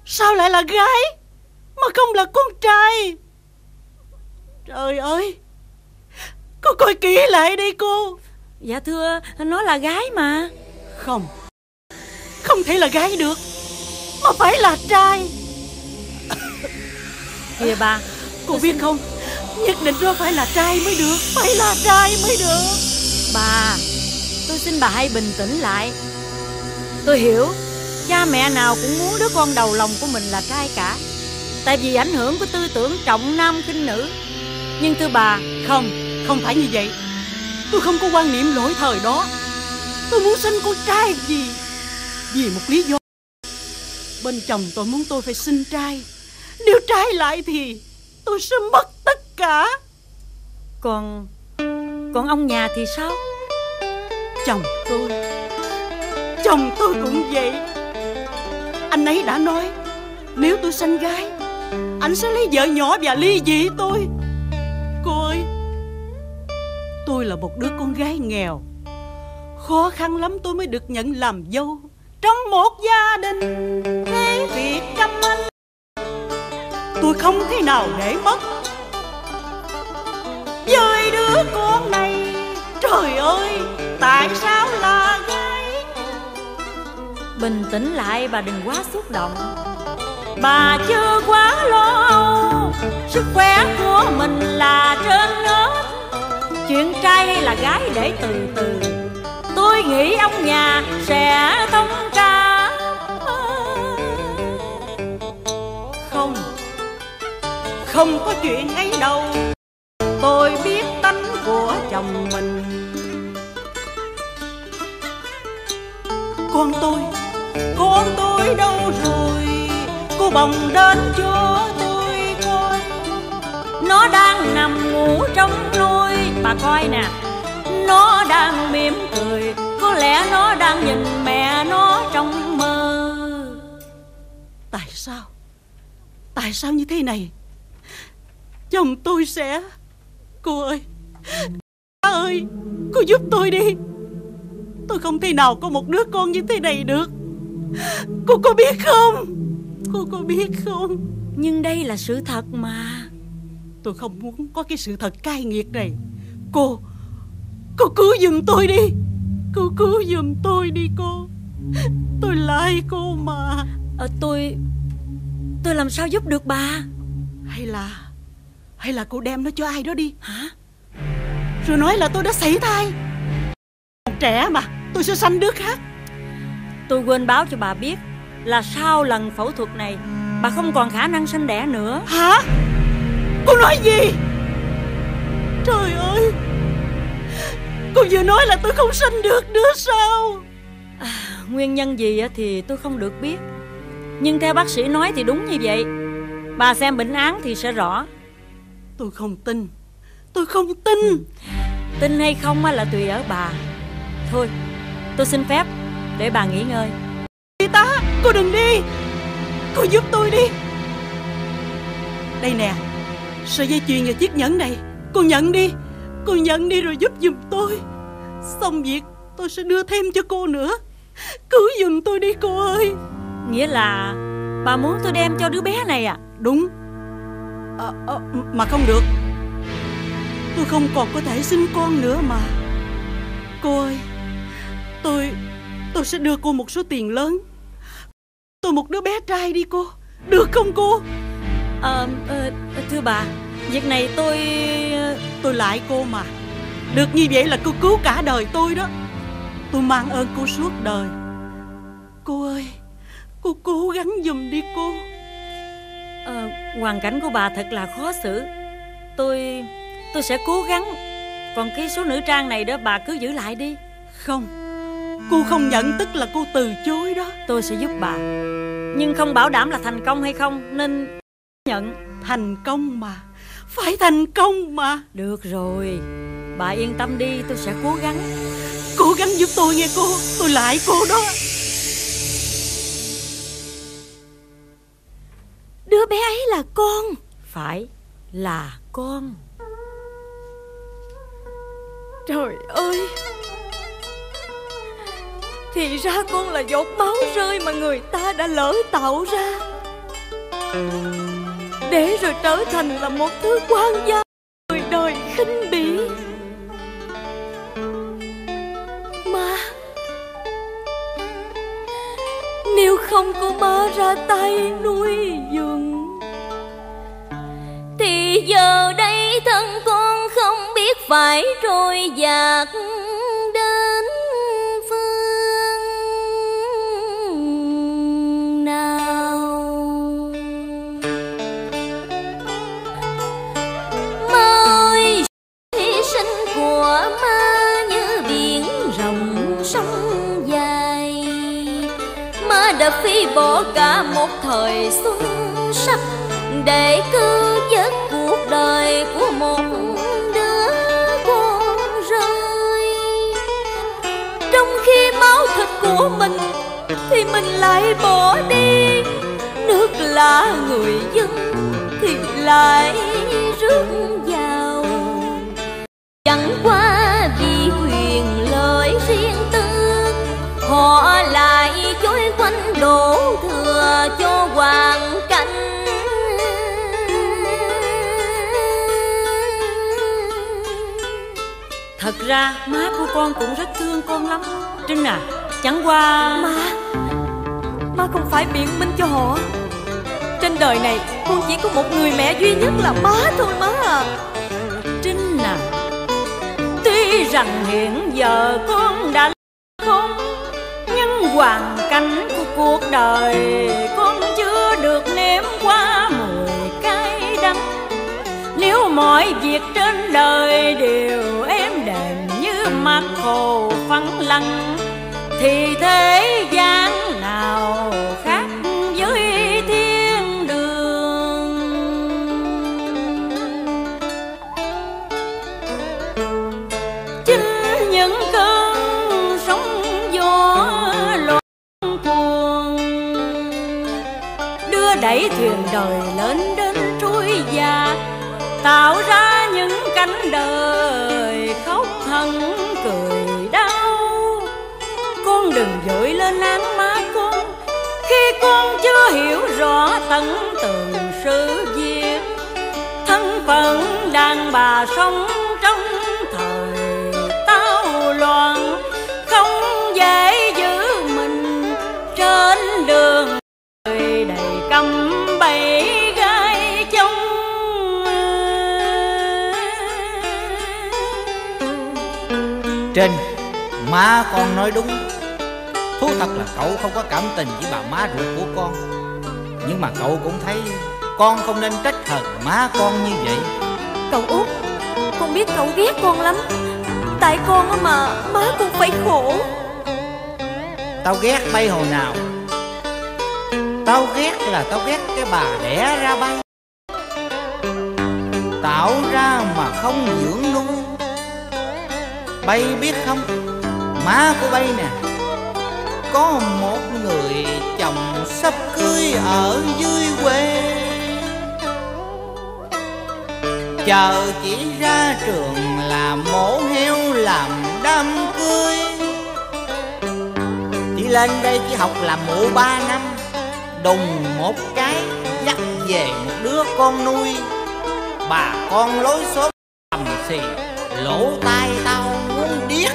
Sao lại là gái mà không là con trai? Trời ơi, cô coi kỹ lại đi cô. Dạ thưa, nó là gái mà. Không, không thể là gái được, mà phải là trai. Kìa bà, cô biết không, nhất định nó phải là trai mới được. Phải là trai mới được. Bà, tôi xin bà hãy bình tĩnh lại. Tôi hiểu, cha mẹ nào cũng muốn đứa con đầu lòng của mình là trai cả, tại vì ảnh hưởng của tư tưởng trọng nam khinh nữ. Nhưng thưa bà, không phải như vậy. Tôi không có quan niệm lỗi thời đó. Tôi muốn sinh con trai vì một lý do. Bên chồng tôi muốn tôi phải sinh trai. Nếu trái lại thì tôi sẽ mất tất cả. Còn ông nhà thì sao? Chồng tôi cũng vậy. Anh ấy đã nói nếu tôi sanh gái, anh sẽ lấy vợ nhỏ và ly dị tôi. Cô ơi, tôi là một đứa con gái nghèo, khó khăn lắm tôi mới được nhận làm dâu trong một gia đình thế việc trăm anh. Tôi không thể nào để mất với đứa con này. Trời ơi, tại sao là gái? Bình tĩnh lại, bà đừng quá xúc động. Bà chưa quá lo âu, sức khỏe của mình là trên hết. Chuyện trai hay là gái để từ từ, tôi nghĩ ông nhà sẽ thông cảm. Không có chuyện ấy đâu. Tôi biết tánh của chồng mình. Con tôi đâu rồi? Cô bồng đến cho tôi coi. Nó đang nằm ngủ trong nôi. Bà coi nè, nó đang mỉm cười. Có lẽ nó đang nhìn mẹ nó trong mơ. Tại sao như thế này? Chồng tôi sẽ... Cô ơi, bà ơi, cô giúp tôi đi. Tôi không thể nào có một đứa con như thế này được. Cô có biết không? Cô có biết không? Nhưng đây là sự thật mà. Tôi không muốn có cái sự thật cay nghiệt này. Cô cứu giùm tôi đi. Cô cứu giùm tôi đi cô. Tôi lại cô mà. Tôi làm sao giúp được bà? Hay là cô đem nó cho ai đó đi. Hả? Rồi nói là tôi đã sảy thai. Còn trẻ mà, tôi sẽ sanh đứa khác. Tôi quên báo cho bà biết là sau lần phẫu thuật này, bà không còn khả năng sinh đẻ nữa. Hả? Cô nói gì? Trời ơi, cô vừa nói là tôi không sinh được nữa sao? Nguyên nhân gì thì tôi không được biết, nhưng theo bác sĩ nói thì đúng như vậy. Bà xem bệnh án thì sẽ rõ. Tôi không tin. Tin hay không là tùy ở bà. Thôi, tôi xin phép để bà nghỉ ngơi. Chị tá, cô đừng đi. Cô giúp tôi đi. Đây nè, sợi dây chuyền và chiếc nhẫn này. Cô nhận đi. Cô nhận đi rồi giúp giùm tôi. Xong việc tôi sẽ đưa thêm cho cô nữa. Cứu giùm tôi đi cô ơi. Nghĩa là bà muốn tôi đem cho đứa bé này à? Đúng. Mà không được. Tôi không còn có thể sinh con nữa mà. Cô ơi, tôi sẽ đưa cô một số tiền lớn. Tôi một đứa bé trai đi cô. Được không cô? Thưa bà, việc này tôi lại cô mà. Được như vậy là cô cứu cả đời tôi đó. Tôi mang ơn cô suốt đời. Cô ơi, cô cố gắng giùm đi cô. Hoàn cảnh của bà thật là khó xử. Tôi sẽ cố gắng. Còn cái số nữ trang này đó bà cứ giữ lại đi. Không, cô không nhận tức là cô từ chối đó. Tôi sẽ giúp bà, nhưng không bảo đảm là thành công hay không, nên nhận. Thành công mà, phải thành công mà. Được rồi, bà yên tâm đi, tôi sẽ cố gắng. Cố gắng giúp tôi nghe cô. Tôi lại cô đó. Đứa bé ấy là con. Phải là con. Trời ơi, thì ra con là giọt máu rơi mà người ta đã lỡ tạo ra. để rồi trở thành là một thứ quan gia người đời khinh bỉ. Má, nếu không có má ra tay nuôi dưỡng thì giờ đây thân con không biết phải trôi dạt đến phương nào. Má ơi, hy sinh của má như biển rộng sông dài. Má đã phí bỏ cả một thời xuân sắc để cứu vớt cuộc đời của một đứa con rơi. Trong khi máu thịt của mình thì mình lại bỏ đi, nước lã người dân thì lại rước vào. Chẳng qua vì quyền lợi riêng tư, họ lại chối quanh đổ thừa cho hoàn cảnh. Thật ra má của con cũng rất thương con lắm Trinh à. Chẳng qua Má không phải biện minh cho họ. Trên đời này con chỉ có một người mẹ duy nhất là má thôi má à. Trinh à, tuy rằng hiện giờ con đã không, nhưng hoàn cảnh của cuộc đời con chưa được nếm qua mùi cay đắng. Nếu mọi việc trên đời đều êm đềm như mặt hồ phẳng lặng, thì thế gian nào khác với thiên đường. Chính những cơn sóng gió loạn cuồng đưa đẩy thuyền đời lên đến trôi dạt, tạo ra những cánh đời khóc hằn cười đau. Con đừng vội lên án má con khi con chưa hiểu rõ tận tường sự việc. Thân phận đàn bà sống trong thời tao loạn, không dễ giữ mình trên đường đời đầy căm bẫy gai trong. Trinh, má con nói đúng. Thú thật là cậu không có cảm tình với bà má ruột của con, nhưng mà cậu cũng thấy con không nên trách hờn má con như vậy. Cậu Út, con biết cậu ghét con lắm. Tại con mà má con phải khổ. Tao ghét bay hồi nào? Tao ghét là tao ghét cái bà đẻ ra bay, tạo ra mà không dưỡng nuôi. Bay biết không, má của bay nè, có một người chồng sắp cưới ở dưới quê, chờ chỉ ra trường là mổ heo làm đám cưới. Chị lên đây chỉ học làm mụ 3 năm, đùng một cái dắt về một đứa con nuôi. Bà con lối xóm tầm xì, lỗ tai tao muốn điếc.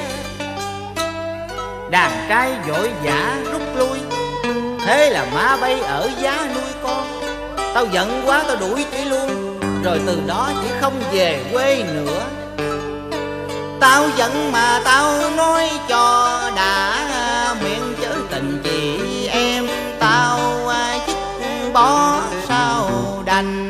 Đàn trai vội vã rút lui, thế là má bay ở giá nuôi con. Tao giận quá tao đuổi chị luôn, rồi từ đó chị không về quê nữa. Tao giận mà tao nói cho đã, miệng chớ tình chị em tao dứt bỏ sao đành.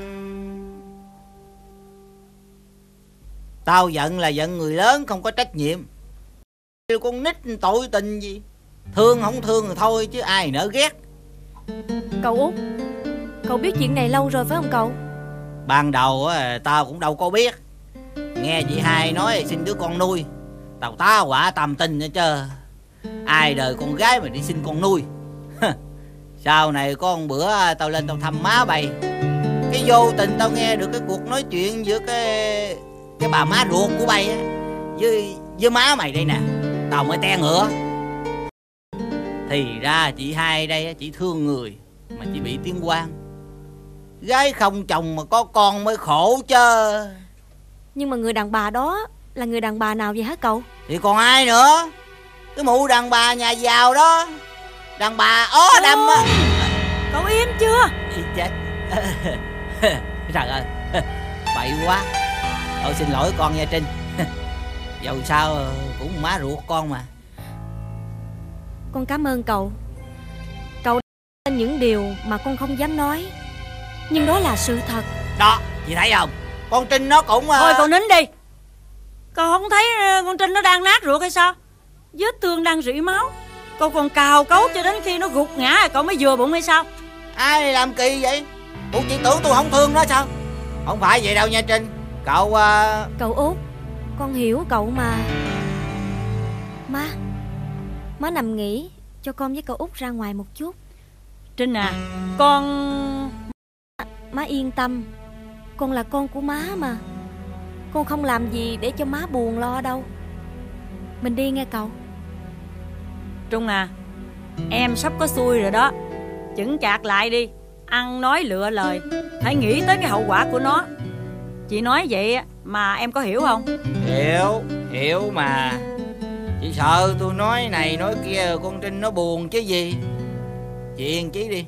Tao giận là giận người lớn không có trách nhiệm. Con nít tội tình gì, thương không thương thì thôi chứ ai nỡ ghét. Cậu Út, cậu biết chuyện này lâu rồi phải không cậu? Ban đầu tao cũng đâu có biết. Nghe chị hai nói xin đứa con nuôi, tao tá hỏa tâm tình nữa chứ. Ai đời con gái mà đi xin con nuôi. Sau này có một bữa tao lên tao thăm má bay, cái vô tình tao nghe được cái cuộc nói chuyện giữa cái bà má ruột của bay á với má mày đây nè. Tao mới te ngựa. Thì ra chị hai đây chỉ thương người mà chỉ bị tiếng quan. Gái không chồng mà có con mới khổ chứ. Nhưng mà người đàn bà đó là người đàn bà nào vậy hả cậu? Thì còn ai nữa? Cái mụ đàn bà nhà giàu đó. Đàn bà ó đâm á. Cậu im chưa? Chết. Trời ơi, bậy quá. Tôi xin lỗi con nha Trinh. Dẫu sao cũng má ruột con mà. Con cảm ơn cậu. Cậu đã nói những điều mà con không dám nói, nhưng đó là sự thật. Đó, chị thấy không? Con Trinh nó cũng... Thôi cậu nín đi. Cậu không thấy con Trinh nó đang nát ruột hay sao? Vết thương đang rỉ máu. Cậu còn cào cấu cho đến khi nó gục ngã cậu mới vừa bụng hay sao? Ai làm kỳ vậy? Ủa chị tưởng tôi không thương nó sao? Không phải vậy đâu nha Trinh. Cậu... Cậu Út, con hiểu cậu mà. Má nằm nghỉ, cho con với cậu Út ra ngoài một chút. Trinh à, con... Má yên tâm, con là con của má mà. Con không làm gì để cho má buồn lo đâu. Mình đi nghe cậu. Trung à, em sắp có xui rồi đó. Chững chạc lại đi. Ăn nói lựa lời, hãy nghĩ tới cái hậu quả của nó. Chị nói vậy mà em có hiểu không? Hiểu mà. Chị sợ tôi nói này nói kia con Trinh nó buồn chứ gì. Chị yên chí đi.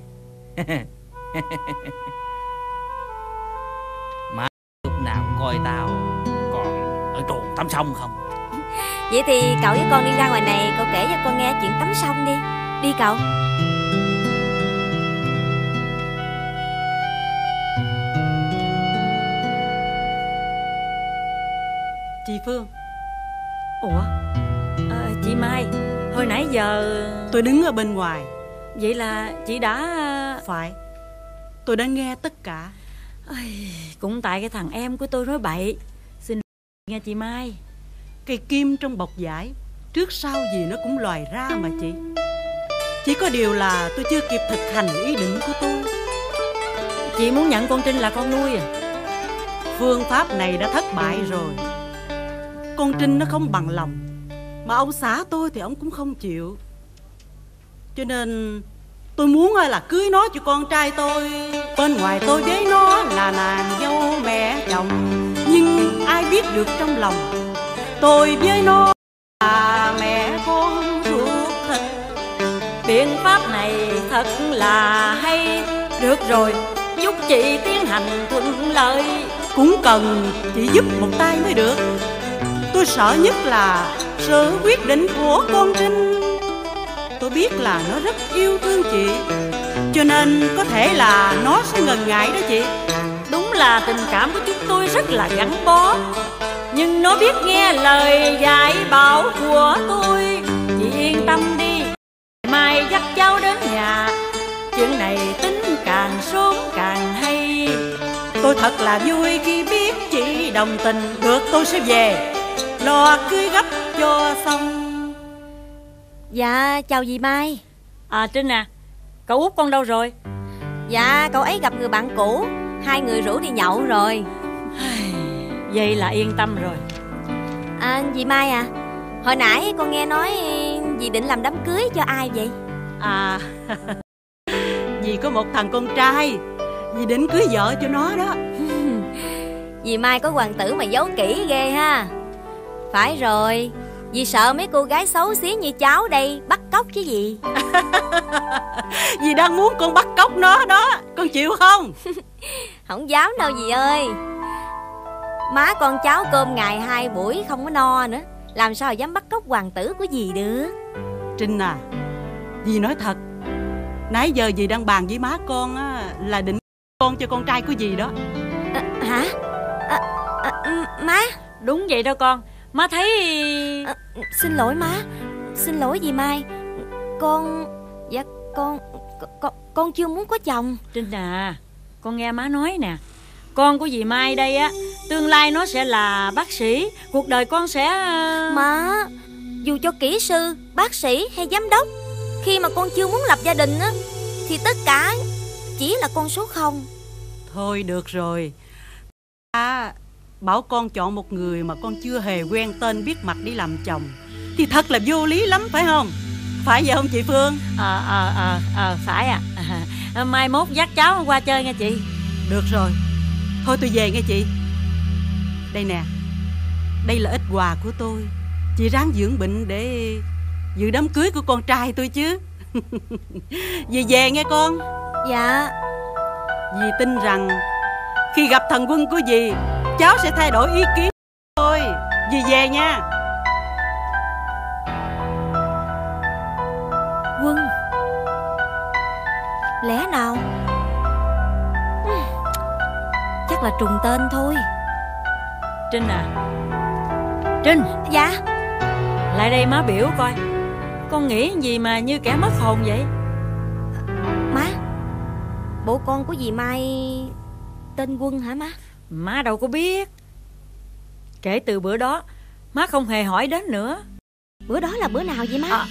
Má lúc nào cũng coi tao còn ở truồng tắm sông không. Vậy thì cậu với con đi ra ngoài này, cậu kể cho con nghe chuyện tắm sông đi. Đi cậu. Chị Phương. Ủa, chị Mai, hồi nãy giờ... Tôi đứng ở bên ngoài. Vậy là chị đã... Phải, tôi đã nghe tất cả. Cũng tại cái thằng em của tôi nói bậy. Xin nghe chị Mai. Cây kim trong bọc vải, trước sau gì nó cũng lòi ra mà chị. Chỉ có điều là tôi chưa kịp thực hành ý định của tôi. Chị muốn nhận con Trinh là con nuôi à? Phương pháp này đã thất bại rồi. Con Trinh nó không bằng lòng, mà ông xã tôi thì ông cũng không chịu. Cho nên tôi muốn là cưới nó cho con trai tôi. Bên ngoài tôi với nó là nàng dâu mẹ chồng, nhưng ai biết được trong lòng tôi với nó là mẹ con ruột thịt. Biện pháp này thật là hay. Được rồi, giúp chị tiến hành thuận lợi. Cũng cần chị giúp một tay mới được. Tôi sợ nhất là sự quyết định của con Trinh. Tôi biết là nó rất yêu thương chị, cho nên có thể là nó sẽ ngần ngại đó chị. Đúng là tình cảm của chúng tôi rất là gắn bó, nhưng nó biết nghe lời dạy bảo của tôi. Chị yên tâm đi, mai dắt cháu đến nhà. Chuyện này tính càng sớm càng hay. Tôi thật là vui khi biết chị đồng tình. Được, tôi sẽ về lo cưới gấp cho xong. Dạ chào dì Mai. Trinh à, cậu Út con đâu rồi? Dạ cậu ấy gặp người bạn cũ, hai người rủ đi nhậu rồi. Vậy là yên tâm rồi. Dì Mai à, hồi nãy con nghe nói dì định làm đám cưới cho ai vậy? Dì có một thằng con trai, dì định cưới vợ cho nó đó. Dì Mai có hoàng tử mà giấu kỹ ghê ha. Phải rồi, dì sợ mấy cô gái xấu xí như cháu đây bắt cóc chứ gì. Dì đang muốn con bắt cóc nó đó, con chịu không? Không dám đâu dì ơi. Má con cháu cơm ngày 2 buổi không có no nữa, làm sao dám bắt cóc hoàng tử của dì được. Trinh à, dì nói thật, nãy giờ dì đang bàn với má con là định con cho con trai của dì đó. Hả? Má? Đúng vậy đó con. Má thấy... Xin lỗi má. Xin lỗi dì Mai. Dạ con chưa muốn có chồng. Trinh à, con nghe má nói nè. Con của dì Mai đây á, tương lai nó sẽ là bác sĩ. Cuộc đời con sẽ... Má, dù cho kỹ sư, bác sĩ hay giám đốc, khi mà con chưa muốn lập gia đình á, thì tất cả chỉ là con số 0. Thôi được rồi. Bảo con chọn một người mà con chưa hề quen tên biết mặt đi làm chồng thì thật là vô lý lắm phải không? Phải vậy không chị Phương? Phải à. Mai mốt dắt cháu qua chơi nha chị. Được rồi, thôi tôi về nghe chị. Đây nè, đây là ít quà của tôi. Chị ráng dưỡng bệnh để dự đám cưới của con trai tôi chứ. Dì về nghe con. Dạ. Dì tin rằng khi gặp thằng Quân của dì, cháu sẽ thay đổi ý kiến thôi. Dì về nha. Quân? Lẽ nào chắc là trùng tên thôi. Trinh à, Trinh. Dạ. Lại đây má biểu coi. Con nghĩ gì mà như kẻ mất hồn vậy? Má, bộ con của dì Mai tên Quân hả má? Má đâu có biết. Kể từ bữa đó má không hề hỏi đến nữa. Bữa đó là bữa nào vậy má?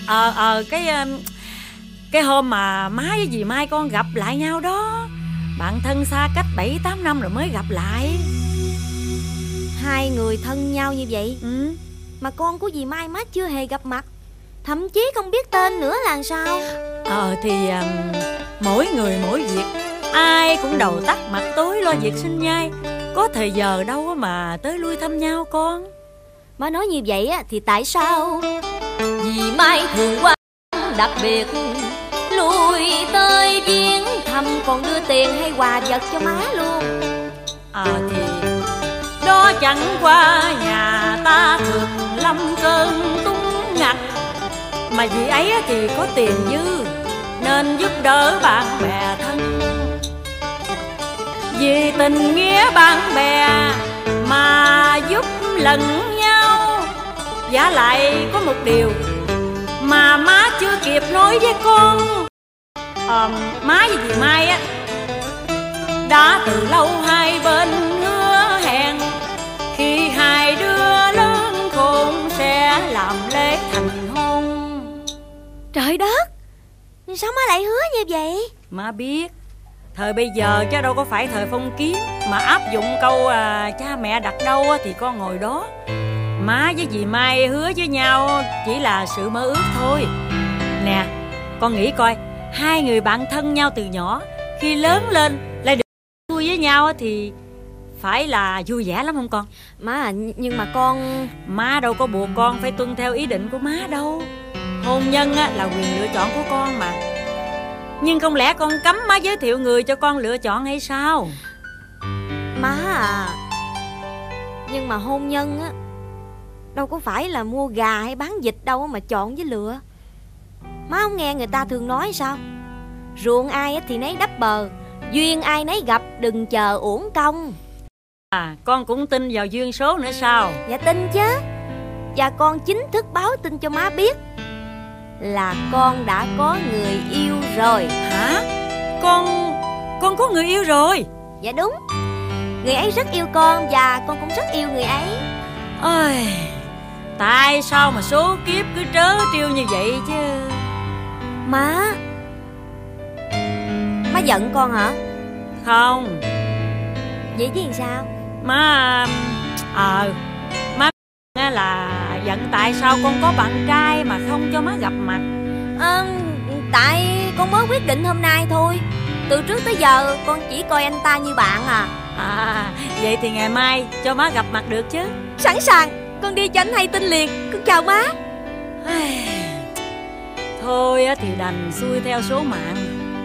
Cái hôm mà má với dì Mai con gặp lại nhau đó. Bạn thân xa cách 7-8 năm rồi mới gặp lại. Hai người thân nhau như vậy mà con của dì Mai má chưa hề gặp mặt, thậm chí không biết tên nữa là sao? Mỗi người mỗi việc, ai cũng đầu tắt mặt tối lo việc sinh nhai, có thời giờ đâu mà tới lui thăm nhau con. Má nói như vậy thì tại sao Dì Mai thường quan đặc biệt lui tới viếng thăm, còn đưa tiền hay quà vật cho má luôn? Thì đó chẳng qua nhà ta thường lâm cơn túng ngặt, mà dì ấy thì có tiền dư nên giúp đỡ bạn bè thân. Vì tình nghĩa bạn bè mà giúp lẫn nhau. Giả lại có một điều mà má chưa kịp nói với con. Má với dì Mai đã từ lâu hai bên hứa hẹn, khi hai đứa lớn khôn sẽ làm lễ thành hôn. Trời đất, sao má lại hứa như vậy? Má biết thời bây giờ chứ đâu có phải thời phong kiến mà áp dụng câu cha mẹ đặt đâu thì con ngồi đó. Má với dì Mai hứa với nhau chỉ là sự mơ ước thôi. Nè, con nghĩ coi, hai người bạn thân nhau từ nhỏ, khi lớn lên lại được vui với nhau thì phải là vui vẻ lắm không con? Má nhưng mà con... Má đâu có buộc con phải tuân theo ý định của má đâu. Hôn nhân là quyền lựa chọn của con mà. Nhưng không lẽ con cấm má giới thiệu người cho con lựa chọn hay sao? Má à, nhưng mà hôn nhân đâu có phải là mua gà hay bán vịt đâu mà chọn với lựa. Má không nghe người ta thường nói sao? Ruộng ai thì nấy đắp bờ, duyên ai nấy gặp, đừng chờ uổng công. Con cũng tin vào duyên số nữa sao? Dạ tin chứ. Và con chính thức báo tin cho má biết là con đã có người yêu rồi. Hả? Con có người yêu rồi? Dạ đúng. Người ấy rất yêu con và con cũng rất yêu người ấy. Ôi, tại sao mà số kiếp cứ trớ trêu như vậy chứ? Má giận con hả? Không. Vậy chứ sao? Má là giận tại sao con có bạn trai mà không cho má gặp mặt. Tại con mới quyết định hôm nay thôi. Từ trước tới giờ con chỉ coi anh ta như bạn à. Vậy thì ngày mai cho má gặp mặt được chứ? Sẵn sàng, con đi cho anh hay tin liền. Con chào má. Thôi thì đành xuôi theo số mạng.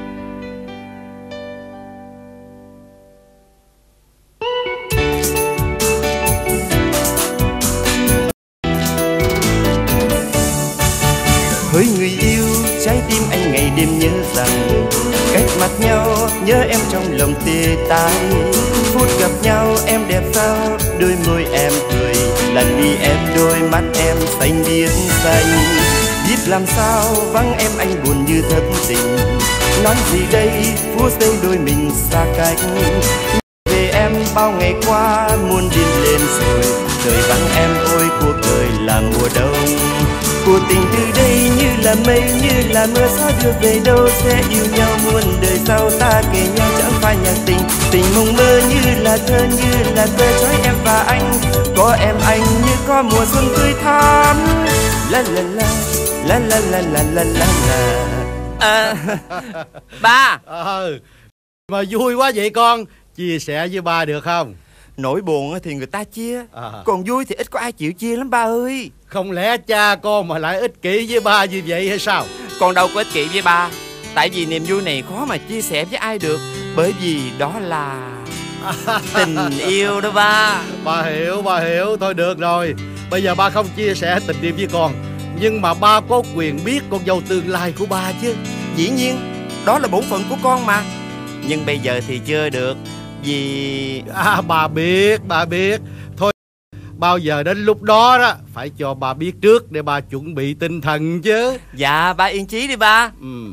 Hỡi người yêu, trái tim anh ngày đêm nhớ rằng cách mặt nhau, nhớ em trong lòng tê tái. Phút gặp nhau em đẹp sao, đôi môi em cười, lần mi em đôi mắt em xanh biếc xanh. Biết làm sao vắng em anh buồn như thất tình, nói gì đây phút giây đôi mình xa cách. Về em bao ngày qua muôn điên lên rồi, đời vắng em ôi cuộc đời là mùa đông. Cuộc tình từ đây như là mây như là mưa, sao đưa về đâu sẽ yêu nhau muôn đời sau. Ta kề nhau chẳng phải nhạc tình, tình mộng mơ như là thơ trói em và anh. Có em anh như có mùa xuân tươi thắm. La la la la la la la la la la. Ba. Mà vui quá vậy con. Chia sẻ với ba được không? Nỗi buồn thì người ta chia, còn vui thì ít có ai chịu chia lắm ba ơi. Không lẽ cha con mà lại ích kỷ với ba như vậy hay sao? Con đâu có ích kỷ với ba. Tại vì niềm vui này khó mà chia sẻ với ai được. Bởi vì đó là tình yêu đó ba. Ba hiểu. Thôi được rồi. Bây giờ ba không chia sẻ tình yêu với con, nhưng mà ba có quyền biết con dâu tương lai của ba chứ. Dĩ nhiên, đó là bổn phận của con mà. Nhưng bây giờ thì chưa được. Vì... Ba biết. Thôi, bao giờ đến lúc đó đó phải cho ba biết trước để ba chuẩn bị tinh thần chứ. Dạ, ba yên chí đi ba.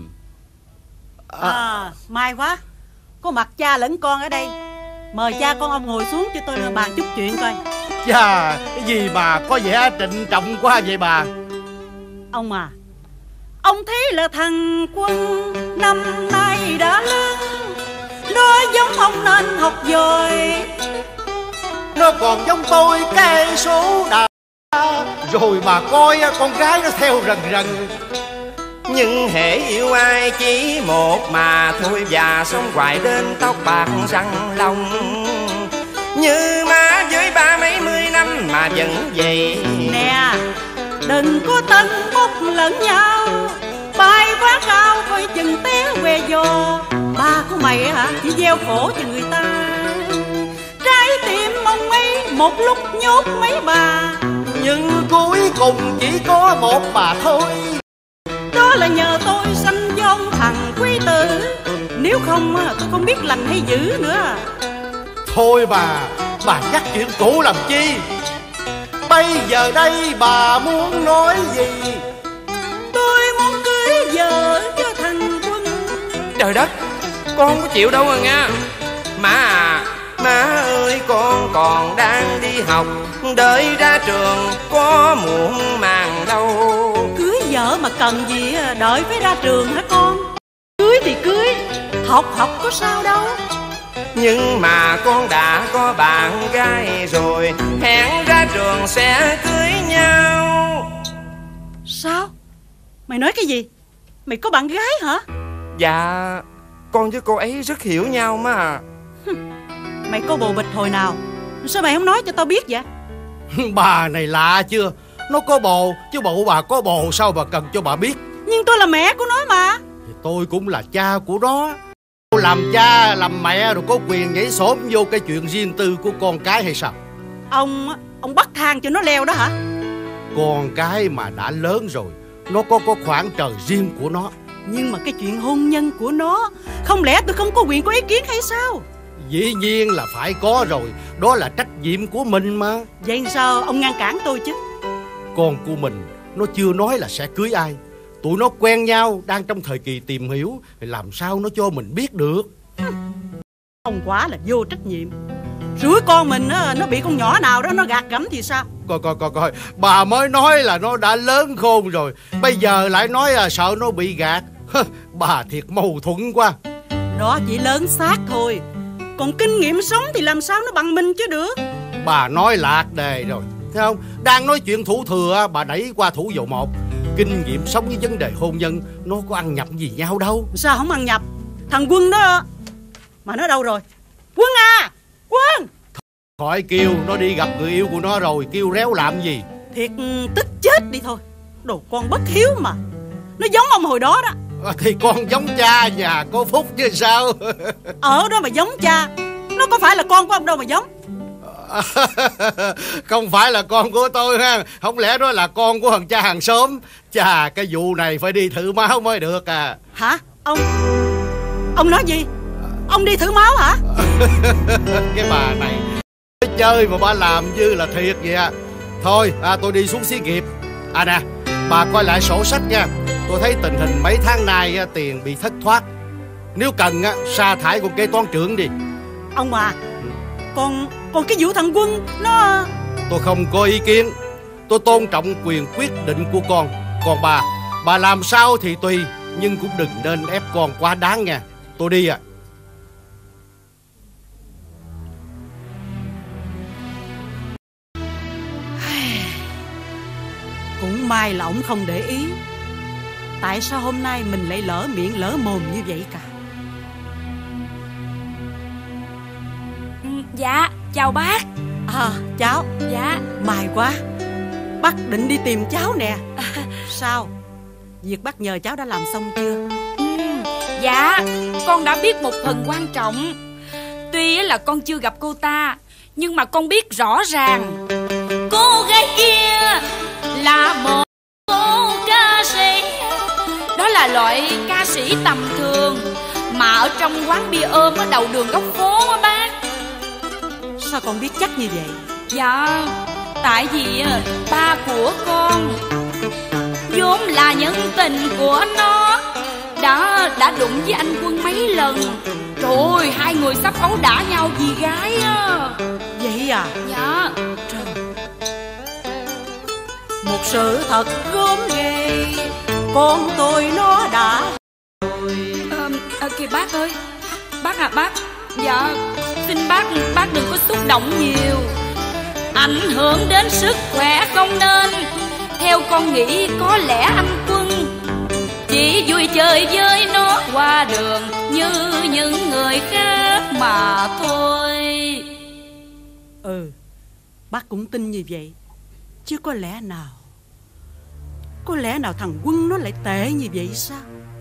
May quá, có mặt cha lẫn con ở đây. Mời cha con ông ngồi xuống cho tôi bàn chút chuyện coi. Chà, cái gì mà có vẻ trịnh trọng quá vậy bà? Ông à, ông thấy là thằng Quân năm nay đã lớn, nó giống ông nên học giỏi. Nó còn giống tôi cây số đà, rồi mà coi con gái nó theo rần rần. Nhưng hễ yêu ai chỉ một mà thôi, và sống hoài đến tóc bạc răng long. Như má với ba mấy mươi năm mà vẫn vậy. Nè, đừng có tân bốc lẫn nhau, bay quá cao coi chừng té què giò. Ba của mày hả, chỉ gieo khổ cho người ta. Trái tim mong ấy một lúc nhốt mấy bà, nhưng cuối cùng chỉ có một bà thôi. Đó là nhờ tôi sanh vong thằng quý tử, nếu không tôi không biết lành hay dữ nữa. Thôi bà nhắc chuyện cũ làm chi? Bây giờ đây bà muốn nói gì? Tôi muốn cưới vợ cho thằng Quân. Trời đất, con không có chịu đâu à nha. Má à, má ơi con còn đang đi học, đợi ra trường có muộn màng đâu. Cưới vợ mà cần gì đợi phải ra trường hả con? Cưới thì cưới, học có sao đâu. Nhưng mà con đã có bạn gái rồi, hẹn ra trường sẽ cưới nhau. Sao? Mày nói cái gì? Mày có bạn gái hả? Dạ, con với cô ấy rất hiểu nhau mà. Mày có bồ bịch hồi nào? Sao mày không nói cho tao biết vậy? Bà này lạ chưa? Nó có bồ, chứ bộ bà có bồ sao bà cần cho bà biết? Nhưng tôi là mẹ của nó mà. Thì tôi cũng là cha của nó. Làm cha, làm mẹ rồi có quyền nhảy xổm vô cái chuyện riêng tư của con cái hay sao? Ông bắt thang cho nó leo đó hả? Con cái mà đã lớn rồi, nó có khoảng trời riêng của nó. Nhưng mà cái chuyện hôn nhân của nó, không lẽ tôi không có quyền có ý kiến hay sao? Dĩ nhiên là phải có rồi, đó là trách nhiệm của mình mà. Vậy sao ông ngăn cản tôi chứ? Con của mình, nó chưa nói là sẽ cưới ai. Tụi nó quen nhau, đang trong thời kỳ tìm hiểu, thì làm sao nó cho mình biết được? Ông quá là vô trách nhiệm. Rủi con mình nó bị con nhỏ nào đó nó gạt gẫm thì sao? Coi, bà mới nói là nó đã lớn khôn rồi, bây giờ lại nói là sợ nó bị gạt. Bà thiệt mâu thuẫn quá. Đó chỉ lớn xác thôi, còn kinh nghiệm sống thì làm sao nó bằng mình chứ được. Bà nói lạc đề rồi, thấy không? Đang nói chuyện thủ thừa, bà đẩy qua thủ dầu một. Kinh nghiệm sống với vấn đề hôn nhân nó có ăn nhập gì nhau đâu. Sao không ăn nhập? Thằng Quân đó mà nó đâu rồi? Quân à, Quân! Khỏi kêu, nó đi gặp người yêu của nó rồi, kêu réo làm gì? Thiệt tức chết đi thôi. Đồ con bất hiếu mà. Nó giống ông hồi đó đó. Thì con giống cha nhà có phúc chứ sao. Ở đó mà giống cha, nó có phải là con của ông đâu mà giống. Không phải là con của tôi ha. Không lẽ đó là con của thằng cha hàng xóm. Chà, cái vụ này phải đi thử máu mới được à. Hả? Ông nói gì? Ông đi thử máu hả? Cái bà này chơi mà bà làm như là thiệt vậy à. Thôi tôi đi xuống xí nghiệp. À nè, bà coi lại sổ sách nha. Tôi thấy tình hình mấy tháng nay tiền bị thất thoát. Nếu cần sa thải con kế toán trưởng đi. Ông à, còn cái vụ thằng Quân nó... Tôi không có ý kiến. Tôi tôn trọng quyền quyết định của con. Còn bà làm sao thì tùy, nhưng cũng đừng nên ép con quá đáng nha. Tôi đi à. Cũng may là ổng không để ý. Tại sao hôm nay mình lại lỡ miệng lỡ mồm như vậy cả? Dạ, chào bác. Cháu. Dạ. May quá, bác định đi tìm cháu nè. Sao, việc bác nhờ cháu đã làm xong chưa? Dạ, con đã biết một phần quan trọng. Tuy là con chưa gặp cô ta, nhưng mà con biết rõ ràng cô gái kia là một cô ca sĩ. Đó là loại ca sĩ tầm thường mà ở trong quán bia ôm ở đầu đường góc phố á bác. Sao con biết chắc như vậy? Dạ, tại vì ba của con vốn là nhân tình của nó đã đụng với anh Quân mấy lần. Trời ơi, hai người sắp ấu đả nhau vì gái á. Vậy à? Dạ. Trời, một sự thật gớm ghê, con tôi nó đã Kìa bác ơi, bác à bác. Dạ, xin bác đừng có xúc động nhiều, ảnh hưởng đến sức khỏe không nên. Theo con nghĩ có lẽ anh Quân chỉ vui chơi với nó qua đường như những người khác mà thôi. Bác cũng tin như vậy. Chứ có lẽ nào thằng Quân nó lại tệ như vậy sao?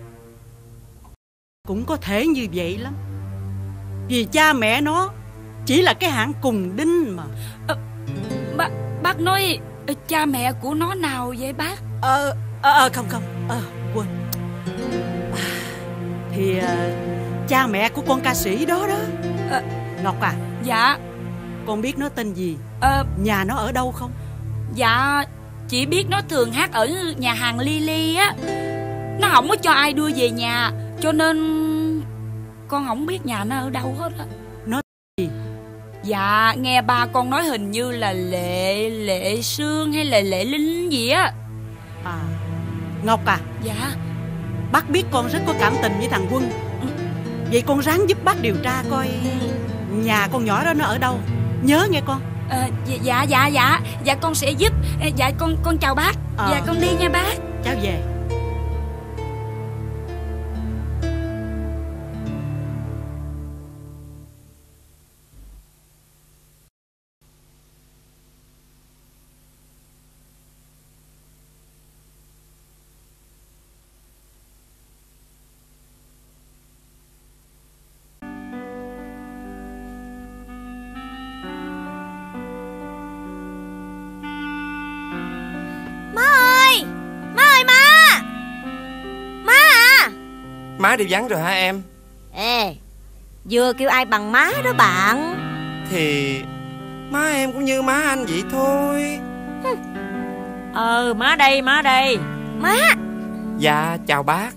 Cũng có thể như vậy lắm. Vì cha mẹ nó chỉ là cái hạng cùng đinh mà. Bác nói cha mẹ của nó nào vậy bác? Không quên. Thì cha mẹ của con ca sĩ đó đó. Ngọc à. Dạ. Con biết nó tên gì? Nhà nó ở đâu không? Dạ, chỉ biết nó thường hát ở nhà hàng Lily á. Nó không có cho ai đưa về nhà, cho nên con không biết nhà nó ở đâu hết á. Nó gì? Dạ, nghe ba con nói hình như là Lệ Sương hay là Lệ Linh gì á. Ngọc à. Dạ. Bác biết con rất có cảm tình với thằng Quân. Vậy con ráng giúp bác điều tra coi nhà con nhỏ đó nó ở đâu. Nhớ nghe con. Dạ con sẽ giúp. Dạ con chào bác. Dạ con đi nha bác. Cháu về. Má đi vắng rồi hả em? Ê, vừa kêu ai bằng má đó bạn. Thì má em cũng như má anh vậy thôi. Má đây. Má. Dạ chào bác.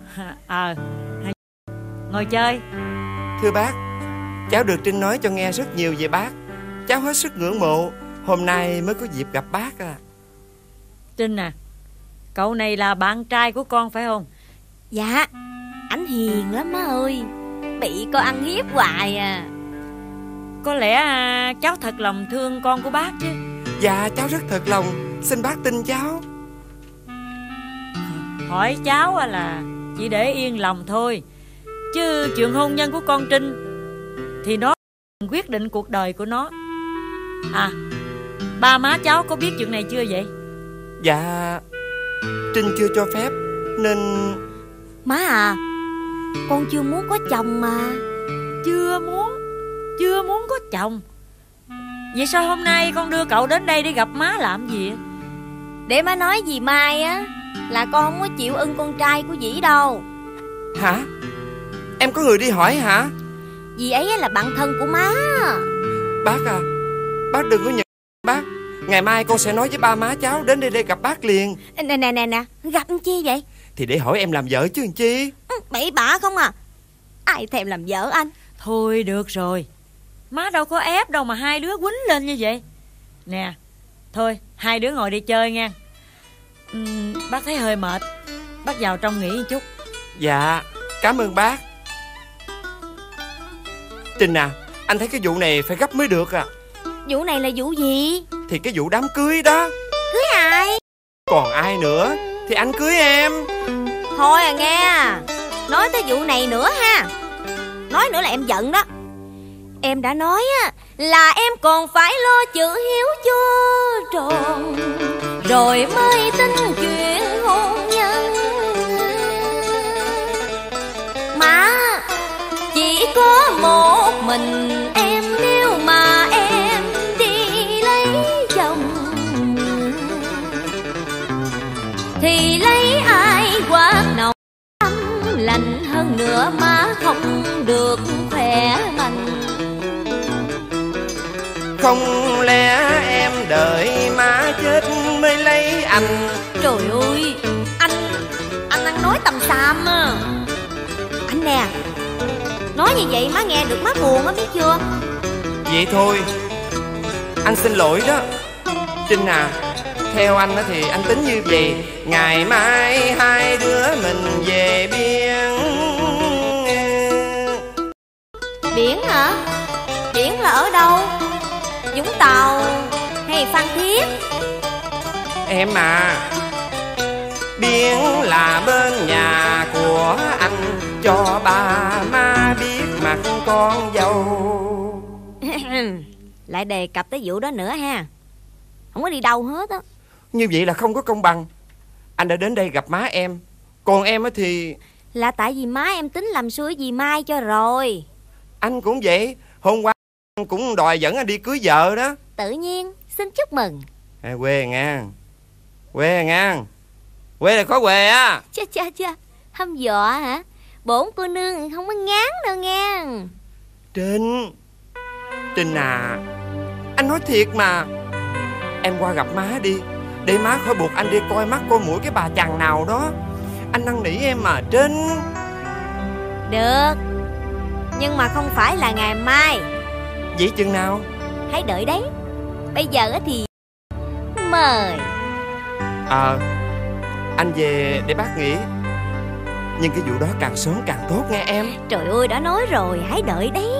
Ngồi chơi. Thưa bác, cháu được Trinh nói cho nghe rất nhiều về bác. Cháu hết sức ngưỡng mộ, hôm nay mới có dịp gặp bác à. Trinh à, cậu này là bạn trai của con phải không? Dạ, ảnh hiền lắm má ơi, bị con ăn hiếp hoài à. Có lẽ cháu thật lòng thương con của bác chứ. Dạ cháu rất thật lòng, xin bác tin cháu. Hỏi cháu là chỉ để yên lòng thôi, chứ chuyện hôn nhân của con Trinh thì nó quyết định cuộc đời của nó. Ba má cháu có biết chuyện này chưa vậy? Dạ Trinh chưa cho phép nên... Má à, con chưa muốn có chồng mà. Chưa muốn có chồng? Vậy sao hôm nay con đưa cậu đến đây để gặp má làm gì? Để má nói gì mai á là con không có chịu ưng con trai của dĩ đâu. Hả? Em có người đi hỏi hả? Dì ấy là bạn thân của má. Bác à, bác đừng có nhận bác. Ngày mai con sẽ nói với ba má cháu đến đây gặp bác liền. Nè, gặp chi vậy? Thì để hỏi em làm vợ chứ làm chi. Bậy bạ không à, ai thèm làm vợ anh. Thôi được rồi, má đâu có ép đâu mà hai đứa quýnh lên như vậy. Nè, thôi hai đứa ngồi đi chơi nha. Bác thấy hơi mệt, bác vào trong nghỉ một chút. Dạ, cảm ơn bác. Trinh à, anh thấy cái vụ này phải gấp mới được à. Vụ này là vụ gì? Thì cái vụ đám cưới đó. Cưới ai? Còn ai nữa thì anh cưới em. Thôi à nghe, nói tới vụ này nữa ha, nói nữa là em giận đó. Em đã nói á là em còn phải lo chữ hiếu cho tròn, rồi mới tính chuyện hôn nhân. Má, chỉ có một mình em, nếu mà em đi lấy chồng thì lấy ai quạt nồng ấm lạnh, hơn nữa má không được khỏe mạnh. Không lẽ em đợi má chết mới lấy anh? Trời ơi, anh ăn nói tầm xàm à. Anh nè, nói như vậy má nghe được má buồn á, biết chưa? Vậy thôi, anh xin lỗi đó. Trinh à, theo anh thì anh tính như vậy. Ngày mai hai đứa mình về biển. Biển hả? Biển là ở đâu? Vũng Tàu hay Phan Thiết? Em à, biển là bên nhà của anh, cho bà má biết mặt con dâu. Lại đề cập tới vụ đó nữa ha. Không có đi đâu hết á. Như vậy là không có công bằng. Anh đã đến đây gặp má em, còn em thì... Là tại vì má em tính làm xui dì Mai cho rồi. Anh cũng vậy. Hôm qua anh cũng đòi dẫn anh đi cưới vợ đó. Tự nhiên, xin chúc mừng. Quê nha. Quê nha. Quê là có quê á. Cha, hâm dọa hả? Bổn cô nương không có ngán đâu nha. Trinh à, anh nói thiệt mà. Em qua gặp má đi, để má khỏi buộc anh đi coi mắt coi mũi cái bà chằn nào đó. Anh năn nỉ em mà Trinh. Được, nhưng mà không phải là ngày mai. Vậy chừng nào? Hãy đợi đấy. Bây giờ thì mời. Anh về để bác nghỉ. Nhưng cái vụ đó càng sớm càng tốt nghe em. Trời ơi, đã nói rồi, hãy đợi đấy.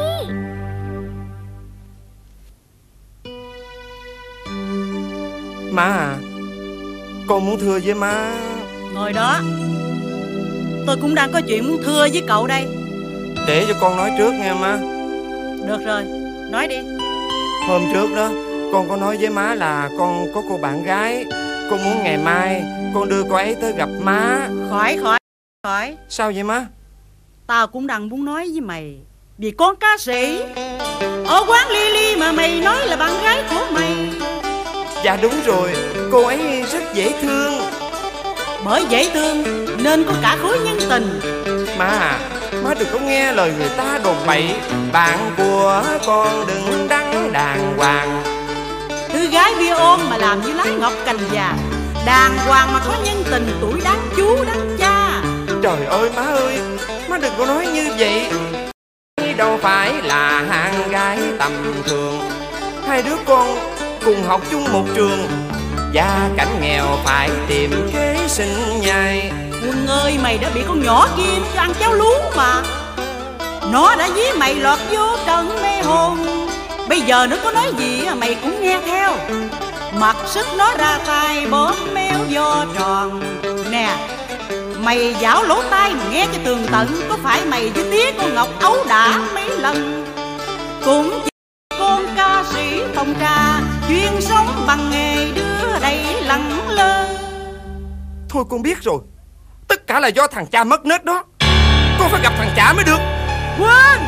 Má à, con muốn thưa với má. Ngồi đó, tôi cũng đang có chuyện muốn thưa với cậu đây. Để cho con nói trước nghe má. Được rồi, nói đi. Hôm trước đó, con có nói với má là con có cô bạn gái. Con muốn ngày mai con đưa cô ấy tới gặp má. Khỏi. Sao vậy má? Tao cũng đang muốn nói với mày. Vì con ca sĩ ở quán Lily mà mày nói là bạn gái của mày. Dạ đúng rồi, cô ấy rất dễ thương. Bởi dễ thương nên có cả khối nhân tình. Má à, má đừng có nghe lời người ta đồn bậy. Bạn của con đừng đắn đàng hoàng. Thứ gái bia ôm mà làm như lá ngọc cành già, đàng hoàng mà có nhân tình, tuổi đáng chú đáng cha. Trời ơi má ơi, má đừng có nói như vậy. Đâu phải là hạng gái tầm thường. Hai đứa con cùng học chung một trường, gia cảnh nghèo phải tìm kế sinh nhai. Quân ơi, mày đã bị con nhỏ kia cho ăn cháo lú mà. Nó đã dí mày lọt vô trận mê hồn. Bây giờ nó có nói gì mày cũng nghe theo. Mặc sức nó ra tay bóp méo do tròn. Nè, mày dảo lỗ tai mà nghe cho tường tận. Có phải mày với tía con Ngọc ấu đả mấy lần. Cũng chỉ con ca sĩ phòng trà, chuyên sống bằng nghề đưa đầy lẳng lơ. Thôi con biết rồi, tất cả là do thằng cha mất nết đó. Con phải gặp thằng cha mới được. Quên.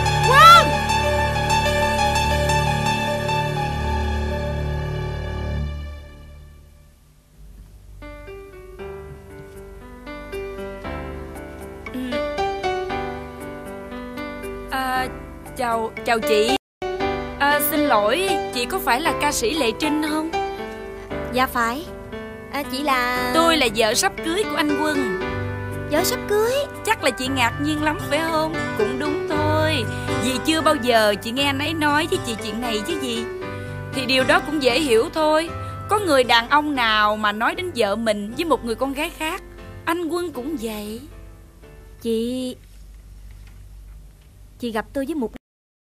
Chào chị. Xin lỗi, chị có phải là ca sĩ Lệ Trinh không? Dạ phải. Chỉ là... Tôi là vợ sắp cưới của anh Quân. Vợ sắp cưới? Chắc là chị ngạc nhiên lắm phải không? Cũng đúng thôi, vì chưa bao giờ chị nghe anh ấy nói với chị chuyện này chứ gì. Thì điều đó cũng dễ hiểu thôi. Có người đàn ông nào mà nói đến vợ mình với một người con gái khác. Anh Quân cũng vậy. Chị gặp tôi với mục đích.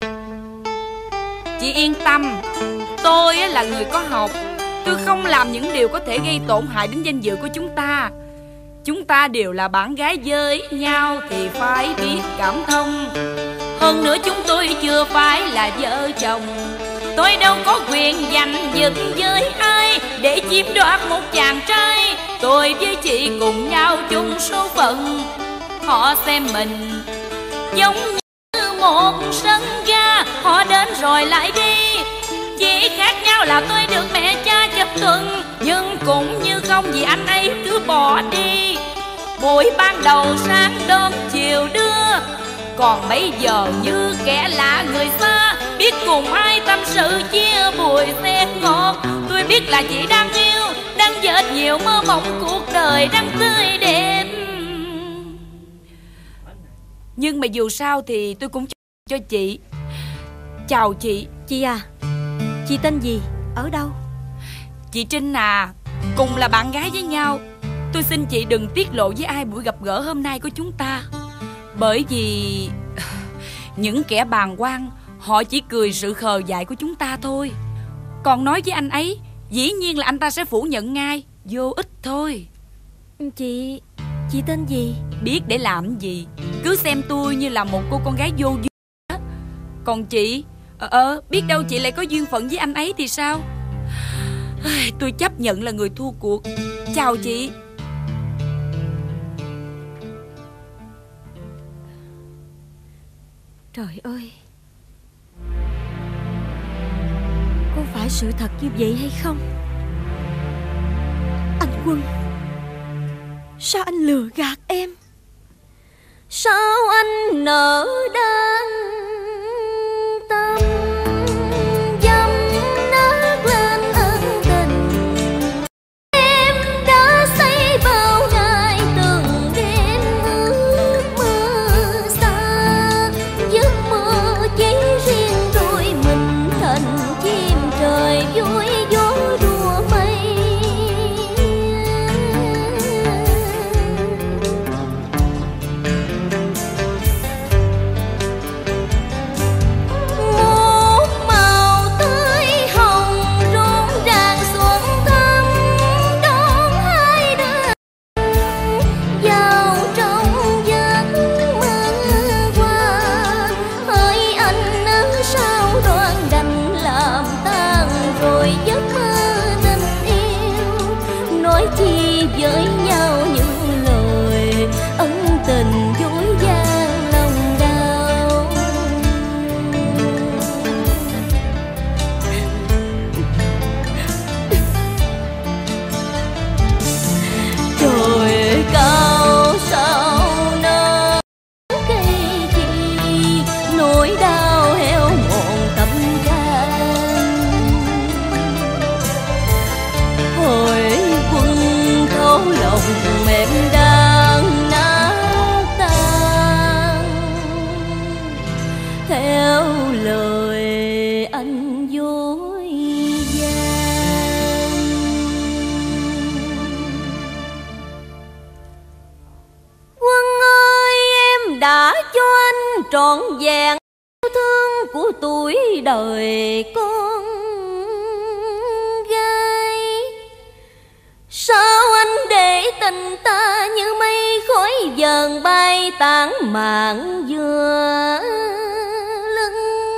Chị yên tâm, tôi là người có học. Tôi không làm những điều có thể gây tổn hại đến danh dự của chúng ta. Chúng ta đều là bạn gái với nhau thì phải biết cảm thông. Hơn nữa chúng tôi chưa phải là vợ chồng. Tôi đâu có quyền giành giật với ai để chiếm đoạt một chàng trai. Tôi với chị cùng nhau chung số phận. Họ xem mình giống như một sân ga, họ đến rồi lại đi. Chỉ khác nhau là tôi được mẹ cha chấp thuận, nhưng cũng như không vì anh ấy cứ bỏ đi. Buổi ban đầu sáng đón chiều đưa, còn bây giờ như kẻ lạ người xa. Biết cùng ai tâm sự chia bùi xe ngọt. Tôi biết là chị đang yêu, đang dệt nhiều mơ mộng cuộc đời đang tươi đẹp. Nhưng mà dù sao thì tôi cũng cho chị. Chào chị. Chị à, chị tên gì, ở đâu? Chị Trinh à, cùng là bạn gái với nhau. Tôi xin chị đừng tiết lộ với ai buổi gặp gỡ hôm nay của chúng ta. Bởi vì những kẻ bàng quan họ chỉ cười sự khờ dại của chúng ta thôi. Còn nói với anh ấy, dĩ nhiên là anh ta sẽ phủ nhận ngay. Vô ích thôi. Chị tên gì? Biết để làm gì, cứ xem tôi như là một cô con gái vô duyên. Còn chị, biết đâu chị lại có duyên phận với anh ấy thì sao? Tôi chấp nhận là người thua cuộc. Chào chị. Trời ơi, có phải sự thật như vậy hay không? Anh Quân, sao anh lừa gạt em? Sao anh nỡ đan tâm dâm nát lên ân tình em đã xây bao ngày từng đêm ước mơ xa. Giấc mơ chỉ riêng đôi mình thành chim trời vui gió đùa mây. Với nhau những lời ân tình dối gian lòng đau. Trời cao sao nỡ cây chi, nỗi đau heo mòn tâm can. Hồi Quân thấu lòng em đang nát tan, theo lời anh dối gian. Quân ơi, em đã cho anh trọn vẹn yêu thương của tuổi đời con gái. Sao anh để tình ta như mây khói dần bay tán mạng giữa lưng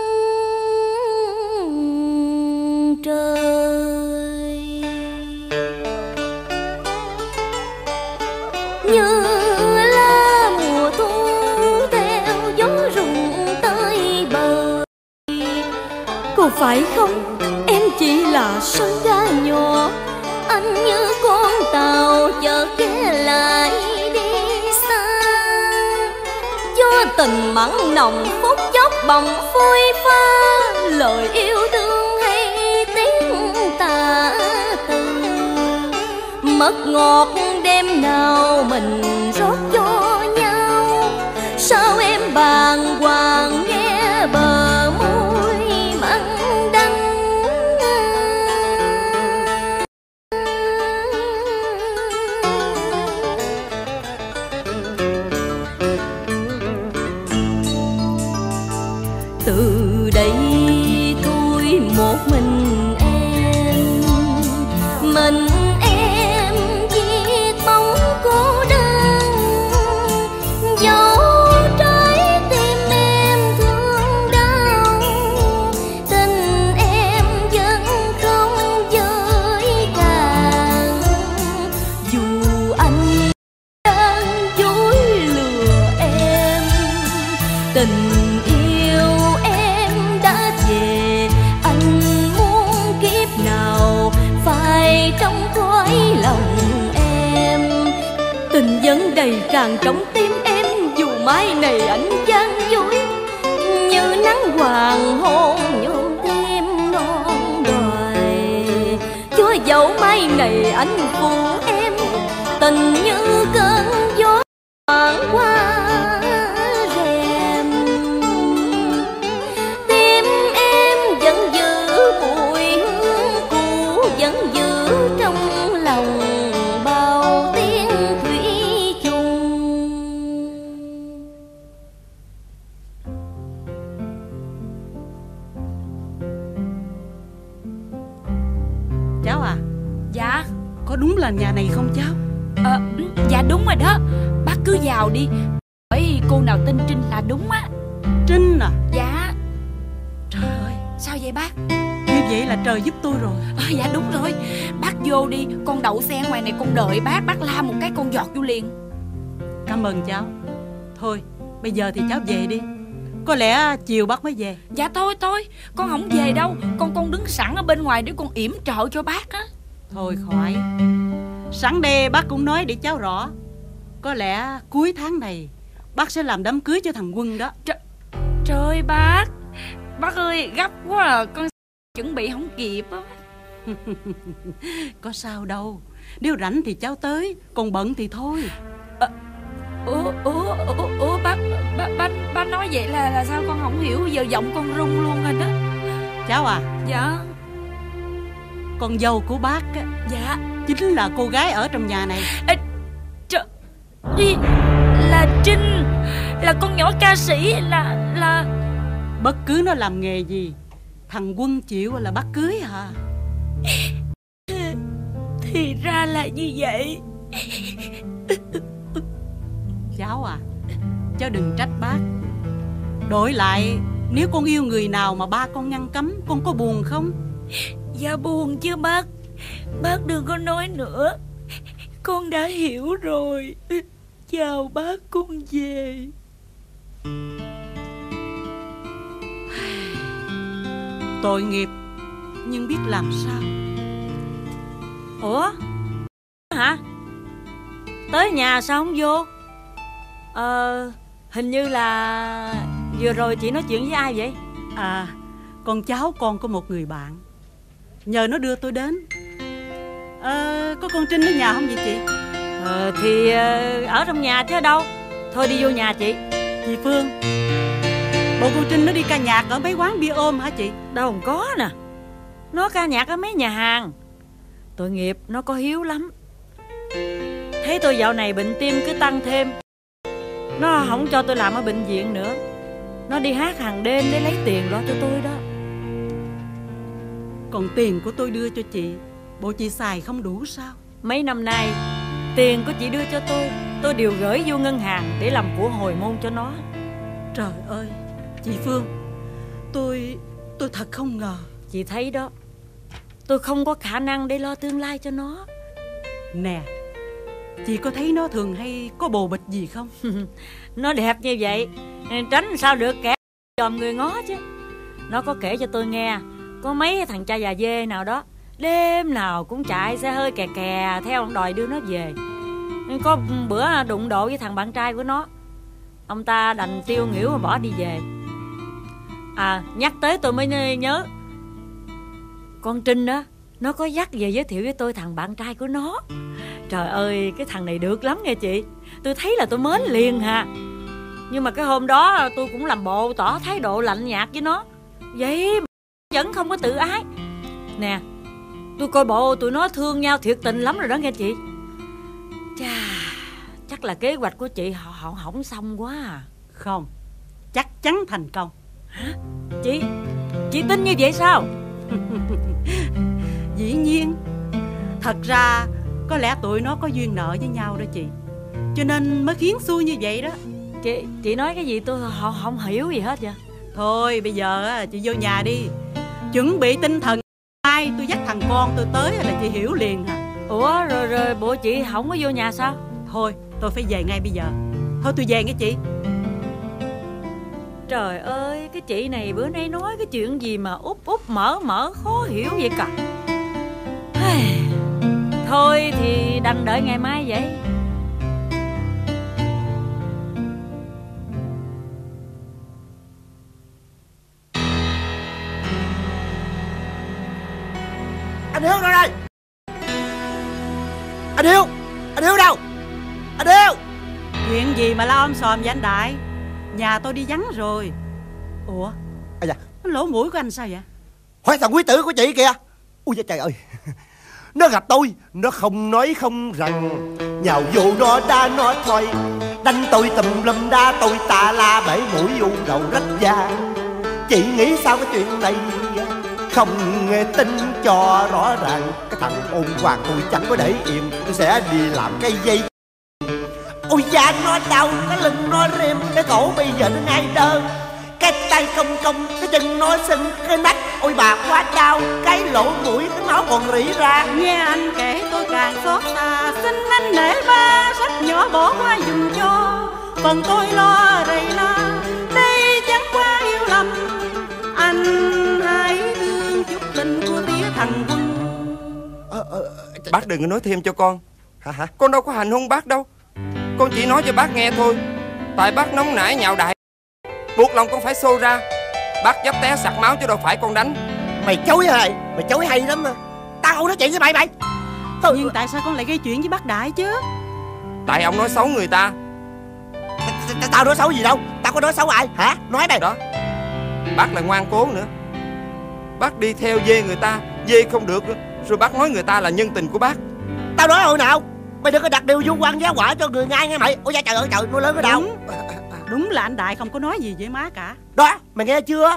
trời? Như lá mùa thu theo gió rụng tới bờ. Có phải không, em chỉ là sân ga nhỏ. Anh như con tàu chợt ghé lại đi xa. Do tình mặn nồng phút chốc bỗng phôi pha. Lời yêu thương hay tiếng tà từ mất ngọt đêm nào mình rót cho nhau. Sao em bàng hoàng nghe bờ môi mặn đắng. Từ đây thôi một mình em viết bóng cô đơn. Dẫu trái tim em thương ràng trong tim em, dù mai này anh gian dối. Như nắng hoàng hôn nhuộm thêm non đoài, chúa dẫu mai này anh phụ em, tình như cơn gió thoảng qua rèm. Tim em vẫn giữ mùi hương cũ, vẫn giữ trong lòng bao tiếng thủy chung. Cháu à, Dạ. có đúng là nhà này không cháu? Dạ đúng rồi đó. Bác cứ vào đi. Bởi cô nào tên Trinh là đúng á. Trinh à? Dạ. Trời ơi, Sao vậy bác? như vậy là trời giúp tôi rồi. Dạ đúng rồi. Bác vô đi. Con đậu xe ngoài này con đợi bác. Bác la một cái con giọt vô liền. Cảm ơn cháu. Thôi, bây giờ thì cháu về đi. Có lẽ chiều bác mới về. Dạ thôi con không về đâu. Con đứng sẵn ở bên ngoài để con yểm trợ cho bác á. Thôi khỏi. Sẵn đây bác cũng nói để cháu rõ. Có lẽ cuối tháng này bác sẽ làm đám cưới cho thằng Quân đó. Trời bác. Bác ơi gấp quá à. Con chuẩn bị không kịp á. Có sao đâu. Nếu rảnh thì cháu tới, còn bận thì thôi. Ủa bác nói vậy là sao con không hiểu. Giờ giọng con run luôn rồi đó. Cháu à. Dạ. Con dâu của bác á, Dạ. chính là cô gái ở trong nhà này. Trời, là Trinh, là con nhỏ ca sĩ, là Bất cứ nó làm nghề gì, thằng Quân chịu là bác cưới hả? Thì ra là như vậy. Cháu à, cháu đừng trách bác. Đổi lại, nếu con yêu người nào mà ba con ngăn cấm, con có buồn không? Dạ buồn chứ bác. Bác đừng có nói nữa. Con đã hiểu rồi. Chào bác, con về. Tội nghiệp, nhưng biết làm sao. Ủa hả? Tới nhà sao không vô? Hình như là vừa rồi chị nói chuyện với ai vậy? À, con cháu con có một người bạn, nhờ nó đưa tôi đến. Có con Trinh ở nhà không vậy chị? Thì ở trong nhà chứ đâu. Thôi đi vô nhà chị. Chị Phương, bộ cô Trinh nó đi ca nhạc ở mấy quán bia ôm hả chị? Đâu không có nè. Nó ca nhạc ở mấy nhà hàng. Tội nghiệp, nó có hiếu lắm. Thấy tôi dạo này bệnh tim cứ tăng thêm, nó không cho tôi làm ở bệnh viện nữa. Nó đi hát hàng đêm để lấy tiền lo cho tôi đó. Còn tiền của tôi đưa cho chị, bộ chị xài không đủ sao? Mấy năm nay tiền của chị đưa cho tôi đều gửi vô ngân hàng để làm của hồi môn cho nó. Trời ơi, chị Phương, tôi thật không ngờ. Chị thấy đó, tôi không có khả năng để lo tương lai cho nó. Nè, chị có thấy nó thường hay có bồ bịch gì không? Nó đẹp như vậy, tránh sao được kẻ dòm người ngó chứ. Nó có kể cho tôi nghe, có mấy thằng cha già dê nào đó đêm nào cũng chạy xe hơi kè kè theo ông đòi đưa nó về. Có bữa đụng độ với thằng bạn trai của nó, ông ta đành tiêu nghỉu mà bỏ đi về. À, nhắc tới tôi mới nhớ, con Trinh đó, nó có dắt về giới thiệu với tôi thằng bạn trai của nó. Trời ơi, cái thằng này được lắm nghe chị. Tôi thấy là tôi mến liền hà. Nhưng mà cái hôm đó tôi cũng làm bộ tỏ thái độ lạnh nhạt với nó. Vậy vẫn không có tự ái. Nè, tôi coi bộ tụi nó thương nhau thiệt tình lắm rồi đó nghe chị. Chà, chắc là kế hoạch của chị họ hỏng xong quá à. Không, chắc chắn thành công. Hả? Chị tin như vậy sao? Dĩ nhiên. Thật ra có lẽ tụi nó có duyên nợ với nhau đó chị, cho nên mới khiến xui như vậy đó. Chị nói cái gì tôi không hiểu gì hết vậy. Thôi bây giờ chị vô nhà đi, chuẩn bị tinh thần. Mai tôi dắt thằng con tôi tới là chị hiểu liền hả? Ủa rồi bộ chị không có vô nhà sao? Thôi tôi phải về ngay bây giờ. Thôi tôi về nghe chị. Trời ơi, cái chị này bữa nay nói cái chuyện gì mà úp mở khó hiểu vậy cả. Thôi thì đành đợi ngày mai vậy. Hiếu đâu đây? Anh Hiếu đâu? Anh Hiếu! Chuyện gì mà la om sòm vậy anh Đại? Nhà tôi đi vắng rồi. Ủa? À dạ. Lỗ mũi của anh sao vậy? Hỏi thằng quý tử của chị kìa. Ui trời ơi. Nó gặp tôi, nó không nói không rằng, nhào vô nó đa nó thôi, đánh tôi tùm lum đa tôi tà la bể mũi u đầu rách da. Chị nghĩ sao cái chuyện này không tin cho rõ ràng. Cái thằng ôn hoàng tôi chẳng có để im, tôi sẽ đi làm cái dây. Ôi da nó đau, cái lưng nó rem, cái cổ bây giờ nó ngay đơ, cái tay cong cong, cái chân nó sưng, cái nách ôi bà quá đau, cái lỗ mũi cái máu còn rỉ ra. Nghe anh kể tôi càng xót xa, xin anh nể ba sách nhỏ bỏ qua dùm cho, phần tôi lo rầy la, đây chẳng qua yêu lầm. Anh hãy thương chút tình của tía thằng Quân. Bác đừng có nói thêm cho con. Hả? Con đâu có hành hung bác đâu. Con chỉ nói cho bác nghe thôi. Tại bác nóng nảy nhạo đại, buộc lòng con phải xô ra. Bác dấp té sặc máu chứ đâu phải con đánh. Mày chối hả? Mày chối hay lắm mà. Tao không nói chuyện với mày. Nhưng tại sao con lại gây chuyện với bác Đại chứ? Tại ông nói xấu người ta. Tao nói xấu gì đâu. Tao có nói xấu ai hả? Nói mày. Đó, bác lại ngoan cố nữa. Bác đi theo dê người ta, dê không được, rồi bác nói người ta là nhân tình của bác. Tao nói hồi nào? Mày đừng có đặt điều vu quan giá quả cho người ngay nghe mày. Ôi da trời ơi trời, nó lớn ở đâu? Đúng là anh Đại không có nói gì với má cả. Đó, mày nghe chưa?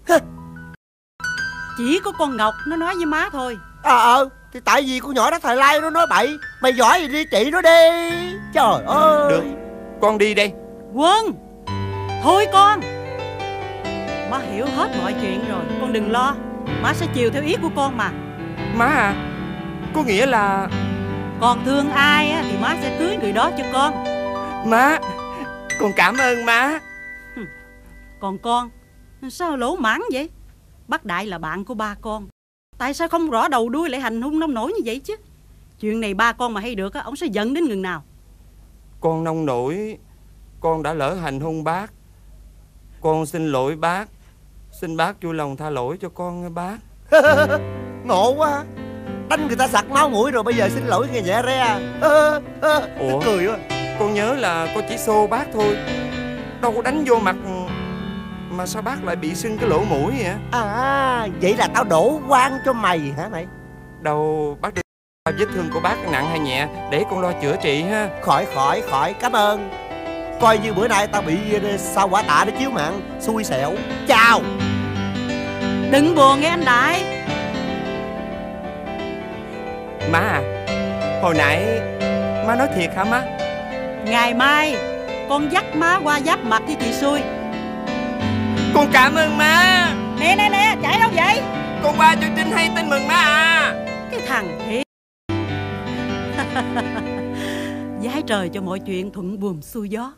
Chỉ có con Ngọc nó nói với má thôi. Thì tại vì con nhỏ đó thời lai nó nói bậy. Mày giỏi thì đi trị nó đi. Trời ơi. Được, con đi đây. Quân, thôi con. Má hiểu hết mọi chuyện rồi, con đừng lo. Má sẽ chiều theo ý của con mà. Má à, có nghĩa là con thương ai á, thì má sẽ cưới người đó cho con. Má, con cảm ơn má. Còn con, sao lỗ mãng vậy? Bác Đại là bạn của ba con, tại sao không rõ đầu đuôi lại hành hung nông nổi như vậy chứ? Chuyện này ba con mà hay được á, ông sẽ giận đến ngừng nào. Con nông nổi, con đã lỡ hành hung bác. Con xin lỗi bác. Xin bác vui lòng tha lỗi cho con nghe bác. Ngộ quá. Đánh người ta sặc máu mũi rồi bây giờ xin lỗi nghe nhẹ re. Ủa, cười quá. Con nhớ là con chỉ xô bác thôi, đâu có đánh vô mặt. Mà sao bác lại bị sưng cái lỗ mũi vậy? Vậy là tao đổ oan cho mày hả mày? Đâu, bác đừng vết thương của bác nặng hay nhẹ để con lo chữa trị ha. Khỏi, cảm ơn. Coi như bữa nay tao bị sao quả tạ để chiếu mạng, xui xẻo. Chào. Đừng buồn nghe anh Đại. Má à, hồi nãy má nói thiệt hả má? Ngày mai con dắt má qua giáp mặt với chị Xui. Con cảm ơn má. Nè, chạy đâu vậy? Con qua cho Trinh hay tin mừng má à. Cái thằng thiệt. Giái trời cho mọi chuyện thuận buồm xuôi gió.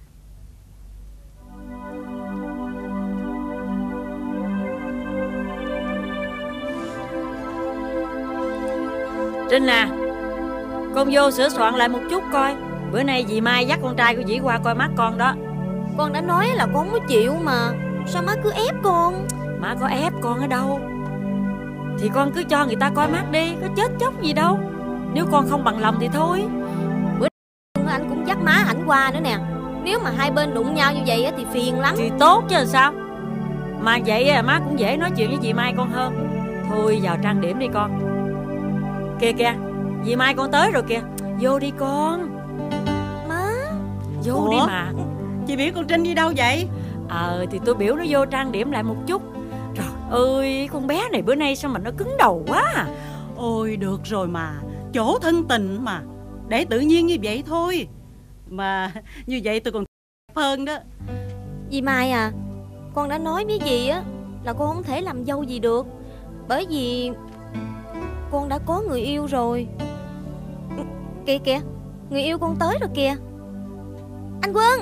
Trinh à, con vô sửa soạn lại một chút coi. Bữa nay dì Mai dắt con trai của dì qua coi mắt con đó. Con đã nói là con không có chịu mà. Sao má cứ ép con? Má có ép con ở đâu. Thì con cứ cho người ta coi mắt đi, có chết chóc gì đâu. Nếu con không bằng lòng thì thôi. Bữa anh cũng dắt má ảnh qua nữa nè. Nếu mà hai bên đụng nhau như vậy thì phiền lắm. Thì tốt chứ sao. Mà vậy má cũng dễ nói chuyện với dì Mai con hơn. Thôi vào trang điểm đi con. Kìa, dì Mai con tới rồi kìa. Vô đi con. Má. Vô đi mà. Chị biểu con Trinh đi đâu vậy? Thì tôi biểu nó vô trang điểm lại một chút. Trời ơi, con bé này bữa nay sao mà nó cứng đầu quá à. Ôi được rồi mà, chỗ thân tình mà, để tự nhiên như vậy thôi. Mà như vậy tôi còn hơn đó. Dì Mai à, con đã nói với dì á là con không thể làm dâu gì được, bởi vì con đã có người yêu rồi. Kìa, người yêu con tới rồi kìa. Anh Quân,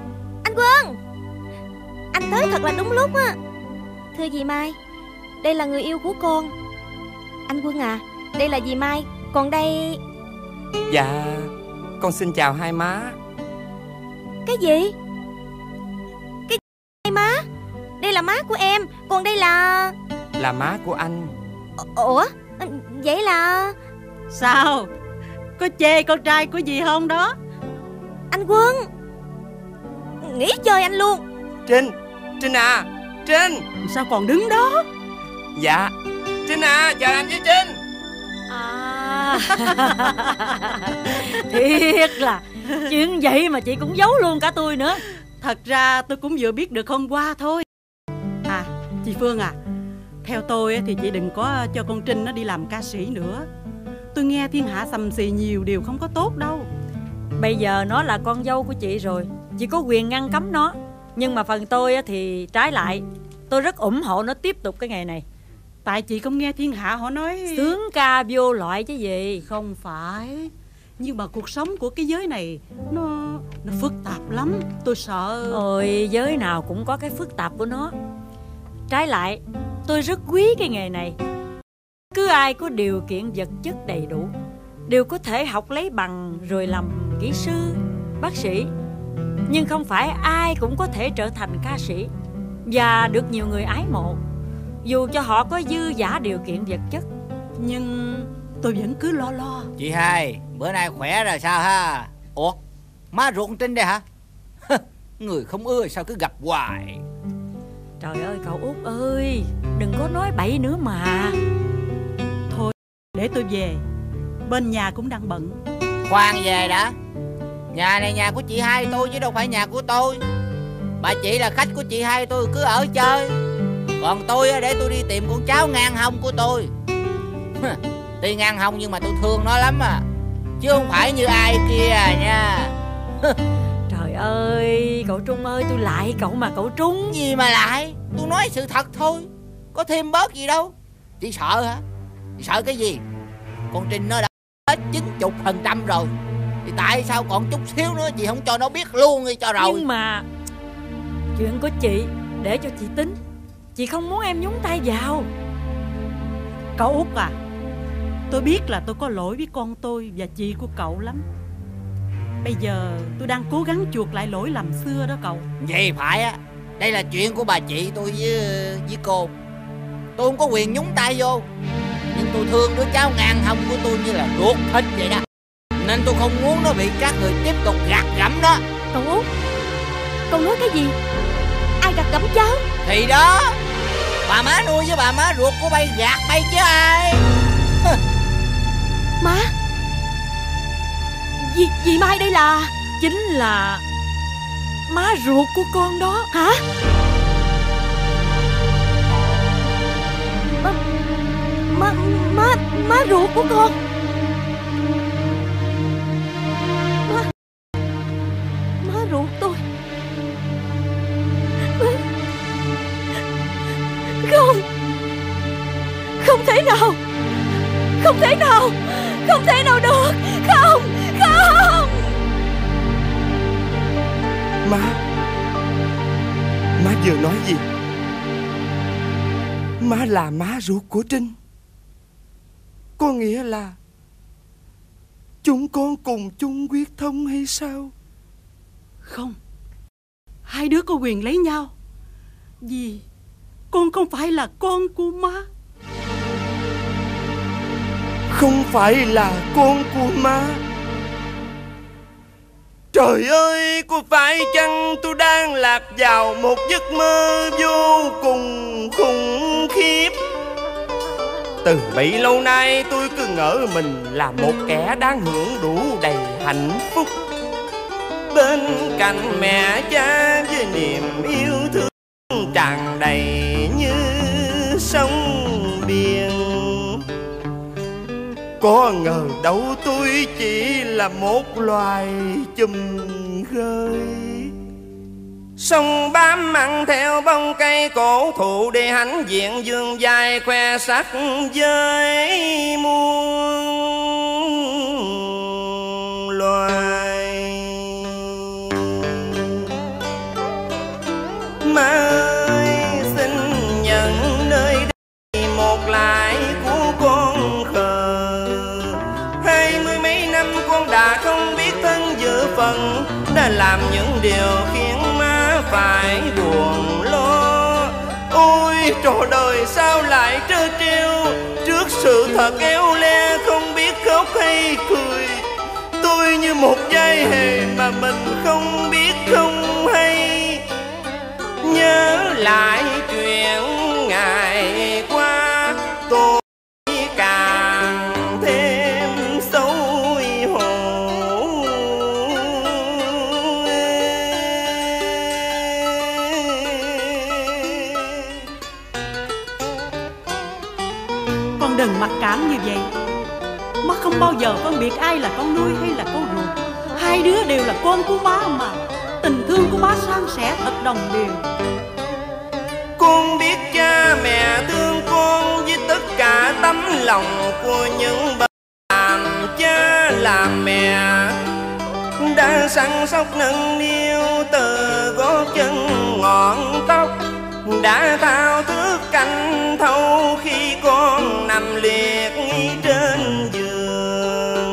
anh tới thật là đúng lúc á. Thưa dì Mai, đây là người yêu của con. Anh Quân à, đây là dì Mai, còn đây... Dạ, con xin chào hai má. Cái gì? Cái gì má? Đây là má của em, còn đây là... Là má của anh. Ủa, Vậy là... Sao? Có chê con trai của dì không đó? Anh Quân nghỉ chơi anh luôn. Trinh à, Trinh. Sao còn đứng đó? Dạ, Trinh à, chờ anh với Trinh. À, thiệt là chuyện vậy mà chị cũng giấu luôn cả tôi nữa. Thật ra tôi cũng vừa biết được hôm qua thôi. À, chị Phương à, theo tôi thì chị đừng có cho con Trinh nó đi làm ca sĩ nữa. Tôi nghe thiên hạ sầm xì nhiều điều không có tốt đâu. Bây giờ nó là con dâu của chị rồi, chị có quyền ngăn cấm nó. Nhưng mà phần tôi thì trái lại, tôi rất ủng hộ nó tiếp tục cái nghề này. Tại chị không nghe thiên hạ họ nói sướng ca vô loại chứ gì. Không phải, nhưng mà cuộc sống của cái giới này nó phức tạp lắm. Tôi sợ. Ôi, giới nào cũng có cái phức tạp của nó. Trái lại, tôi rất quý cái nghề này. Cứ ai có điều kiện vật chất đầy đủ đều có thể học lấy bằng rồi làm kỹ sư, bác sĩ. Nhưng không phải ai cũng có thể trở thành ca sĩ và được nhiều người ái mộ, dù cho họ có dư dả điều kiện vật chất. Nhưng tôi vẫn cứ lo. Chị hai, bữa nay khỏe rồi sao ha? Ủa, má ruột Trinh đây hả? Người không ưa sao cứ gặp hoài. Trời ơi cậu Út ơi, đừng có nói bậy nữa mà. Thôi, để tôi về, bên nhà cũng đang bận. Khoan về đã. Nhà này nhà của chị hai tôi chứ đâu phải nhà của tôi. Bà chị là khách của chị hai tôi, cứ ở chơi. Còn tôi để tôi đi tìm con cháu ngang hông của tôi. Tuy ngang hông nhưng mà tôi thương nó lắm à, chứ không phải như ai kia nha. Trời ơi, cậu Trung ơi, tôi lại cậu mà cậu Trung. Gì mà lại, tôi nói sự thật thôi, có thêm bớt gì đâu. Chị sợ hả? Chị sợ cái gì? Con Trinh nó đã hết 90% rồi, thì tại sao còn chút xíu nữa chị không cho nó biết luôn đi cho rồi. Nhưng mà chuyện của chị để cho chị tính. Chị không muốn em nhúng tay vào. Cậu Út à, tôi biết là tôi có lỗi với con tôi và chị của cậu lắm. Bây giờ tôi đang cố gắng chuộc lại lỗi lầm xưa đó cậu. Vậy phải á, đây là chuyện của bà chị tôi với cô. Tôi không có quyền nhúng tay vô. Nhưng tôi thương đứa cháu ngang hông của tôi như là ruột thịt vậy đó, nên tôi không muốn nó bị các người tiếp tục gạt gẫm đó. Cậu Út, cậu nói cái gì? Ai gạt gẫm cháu? Thì đó, bà má nuôi với bà má ruột của bay gạt bay chứ ai. Má? Dì Mai đây là... Chính là má ruột của con đó. Hả? Má ruột của con? Má ruột tôi? Không thể nào. Không thể nào. Không thể nào được. Không. Má vừa nói gì? Má là má ruột của Trinh. Có nghĩa là chúng con cùng chung huyết thống hay sao? Không, hai đứa có quyền lấy nhau. Vì con không phải là con của má. Không phải là con của má. Trời ơi, có phải chăng tôi đang lạc vào một giấc mơ vô cùng khủng khiếp? Từ bấy lâu nay tôi cứ ngỡ mình là một kẻ đang hưởng đủ đầy hạnh phúc, bên cạnh mẹ cha với niềm yêu thương tràn đầy như sông biển. Có ngờ đâu tôi chỉ là một loài chùm khơi, sông bám mặn theo bông cây cổ thụ để hãnh diện dương dài khoe sắc với muôn loài. Má ơi, xin nhận nơi đây một lạy của con khờ. 20 mấy năm con đã không biết thân dự phận, đã làm những điều khiến má phải buồn lo. Ôi trò đời sao lại trơ trêu, trước sự thật éo le không biết khóc hay cười. Tôi như một vai hề mà mình không biết không hay. Nhớ lại chuyện ngày qua tôi càng thêm xấu hổ. Con đừng mặc cảm như vậy. Má không bao giờ phân biệt ai là con nuôi hay là con ruột. Hai đứa đều là con của má mà. Tình thương của má san sẻ thật đồng đều. Con biết cha mẹ thương con với tất cả tấm lòng của những bậc làm cha làm mẹ, đã săn sóc nâng niu từ gót chân ngọn tóc, đã thao thức canh thâu khi con nằm liệt trên giường.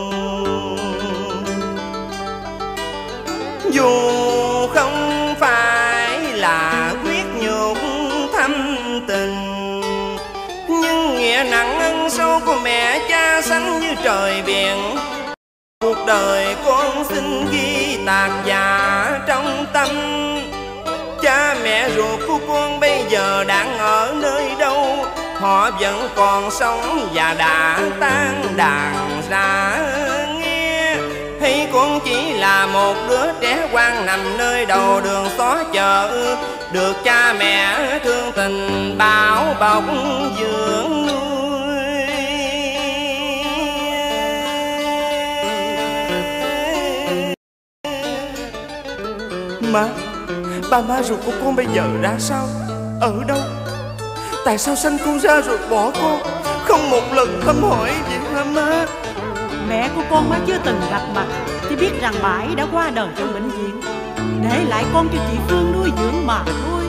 Dù không phải là quyết nhục thâm tình, nhưng nghĩa nặng ân sâu của mẹ cha sánh như trời biển. Cuộc đời con xin ghi tạc dạ trong tâm. Cha mẹ ruột của con bây giờ đang ở nơi đâu? Họ vẫn còn sống và đã tan đàn ra nghe. Hay con chỉ là một đứa trẻ hoang nằm nơi đầu đường xó chợ, được cha mẹ thương tình bảo bọc dưỡng nuôi. Má, ba má ruột của con bây giờ ra sao? Ở đâu? Tại sao sanh con ra rồi bỏ con, không một lần thăm hỏi vậy hả má? Mẹ của con má chưa từng gặp mặt, chỉ biết rằng bà ấy đã qua đời trong bệnh viện, để lại con cho chị Phương nuôi dưỡng mà thôi.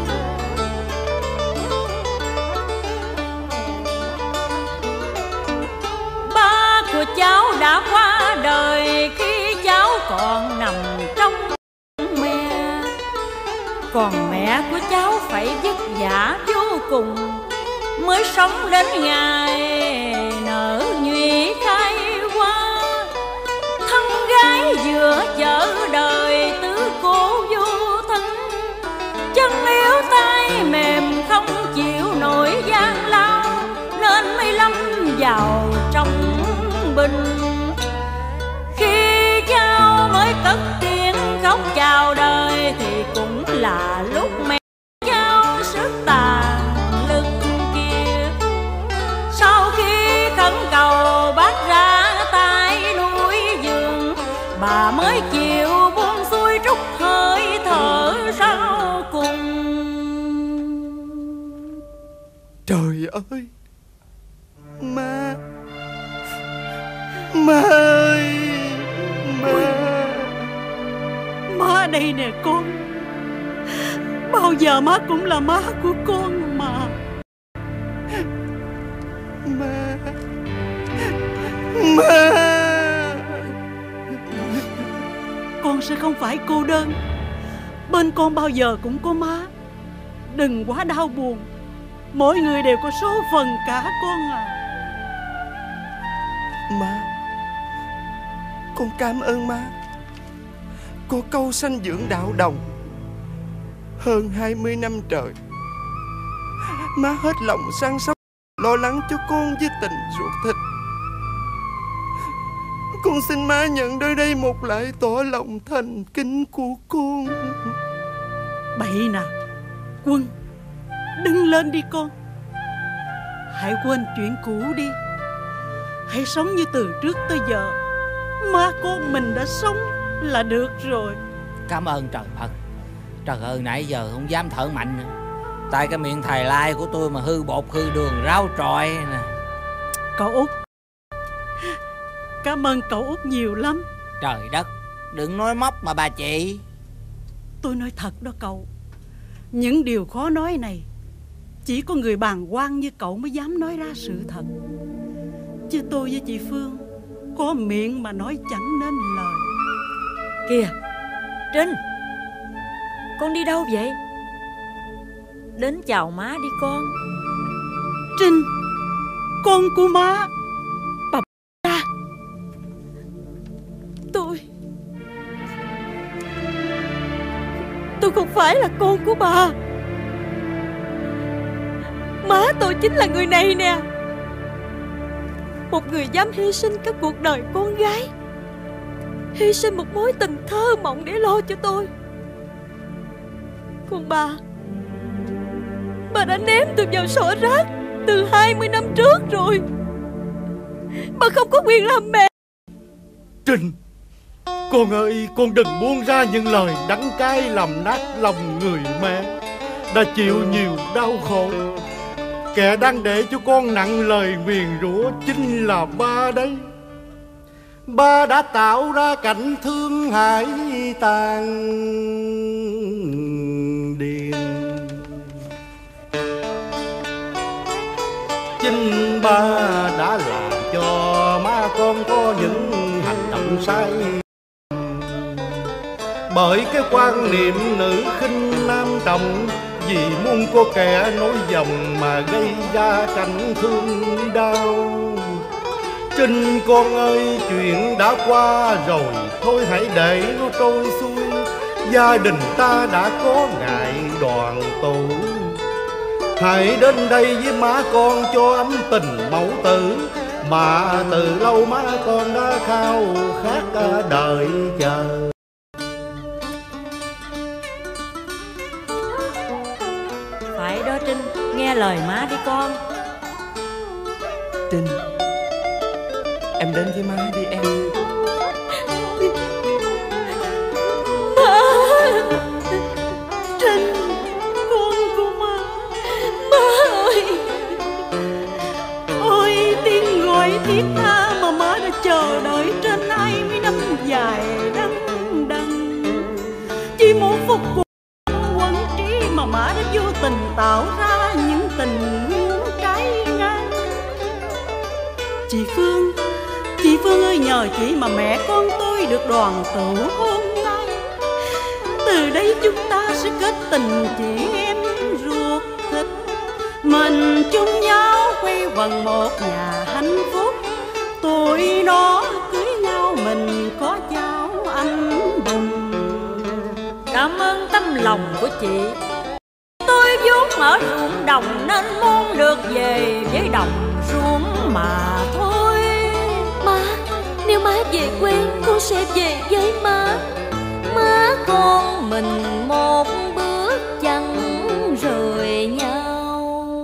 Ba của cháu đã qua đời khi cháu còn nằm trong mẹ. Còn mẹ của cháu phải vất vả vô cùng mới sống đến ngày nở nhụy khai hoa. Thân gái vừa chở đời tứ cô vô thân, chân yếu tay mềm không chịu nổi gian lao, nên mới lâm vào trong bình. Khi cháu mới cất tiếng khóc chào đời thì cũng là lúc mẹ cháu sức tàn lực kiệt. Sau khi khẩn cầu bác ra tay nuôi dưỡng, bà mới chịu buông xuôi trút hơi thở sau cùng. Trời ơi, má, má ơi, má. Má đây nè con. Bao giờ má cũng là má của con mà. Má, má. Con sẽ không phải cô đơn. Bên con bao giờ cũng có má. Đừng quá đau buồn. Mỗi người đều có số phận cả con à. Má, con cảm ơn má. Có câu sanh dưỡng đạo đồng. Hơn 20 năm trời, má hết lòng săn sóc, lo lắng cho con với tình ruột thịt. Con xin má nhận nơi đây một lại tỏ lòng thành kính của con. Bậy nè Quân, đứng lên đi con. Hãy quên chuyện cũ đi. Hãy sống như từ trước tới giờ. Má con mình đã sống là được rồi. Cảm ơn trời Phật. Trời ơi, nãy giờ không dám thở mạnh nữa. Tại cái miệng thầy lai của tôi mà hư bột hư đường ráo trọi nè. Cậu Út, cảm ơn cậu Út nhiều lắm. Trời đất, đừng nói móc mà bà chị. Tôi nói thật đó cậu. Những điều khó nói này chỉ có người bàng quan như cậu mới dám nói ra sự thật. Chứ tôi với chị Phương có miệng mà nói chẳng nên lời. Kìa Trinh, con đi đâu vậy? đến chào má đi con. Trinh, con của má. Bà ra. Tôi không phải là con của bà. Má tôi chính là người này nè. Một người dám hy sinh cả cuộc đời con gái, hy sinh một mối tình thơ mộng để lo cho tôi. Còn bà đã ném tôi vào sổ rác từ 20 năm trước rồi. Bà không có quyền làm mẹ. Trinh, con ơi, con đừng buông ra những lời đắng cay làm nát lòng người mẹ đã chịu nhiều đau khổ. Kẻ đang để cho con nặng lời nguyền rủa chính là ba đấy. Ba đã tạo ra cảnh thương hải tàn điền. Chính ba đã làm cho má con có những hành động sai. Bởi cái quan niệm nữ khinh nam trọng, vì muốn có kẻ nối dòng mà gây ra cảnh thương đau. Trinh con ơi, chuyện đã qua rồi, thôi hãy để nó trôi xuôi. Gia đình ta đã có ngày đoàn tụ. Hãy đến đây với má con cho ấm tình mẫu tử mà từ lâu má con đã khao khát đợi chờ. Phải đó Trinh, nghe lời má đi con. Trinh, em đến với má đi em. Má, Trinh, con của má. Má ơi, ôi tiếng gọi thiết tha mà má đã chờ đợi trên 20 năm dài đắng đắng. Chỉ một phút cuộc quấn trí mà má đã vô tình tạo ra những tình huống trái ngang. Chị Phương ơi, nhờ chị mà mẹ con tôi được đoàn tụ hôm nay. Từ đây chúng ta sẽ kết tình chị em ruột thịt, mình chung nhau quay quần một nhà hạnh phúc. Tụi nó cưới nhau, mình có cháu anh bùng. Cảm ơn tấm lòng của chị. Tôi vốn ở ruộng đồng nên muốn được về với đồng ruộng mà thôi. Má, nếu má về quê con sẽ về với má. Má con mình một bước chân rời nhau.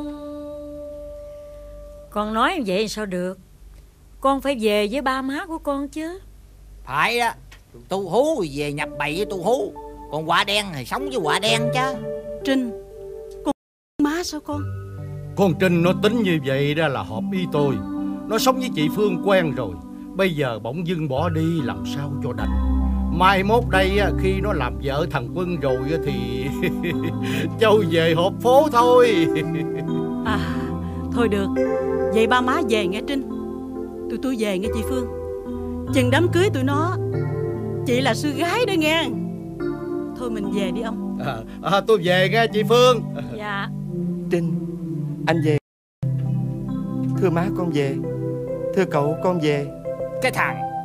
Con nói vậy sao được? Con phải về với ba má của con chứ. Phải đó, tu hú thì về nhập bầy với tu hú, còn quả đen thì sống với quả đen chứ. Trinh, con má sao con? Con Trinh nó tính như vậy ra là hợp ý tôi. Nó sống với chị Phương quen rồi, bây giờ bỗng dưng bỏ đi làm sao cho đành. Mai mốt đây khi nó làm vợ thằng Quân rồi thì châu về họp phố thôi. À, thôi được, vậy ba má về nghe Trinh. Tụi tôi về nghe chị Phương. Chừng đám cưới tụi nó, chị là sư gái đó nghe. Thôi mình về đi ông. Tôi về nghe chị Phương. Dạ. Trinh, anh về. Thưa má con về. Thưa cậu con về. Cái thằng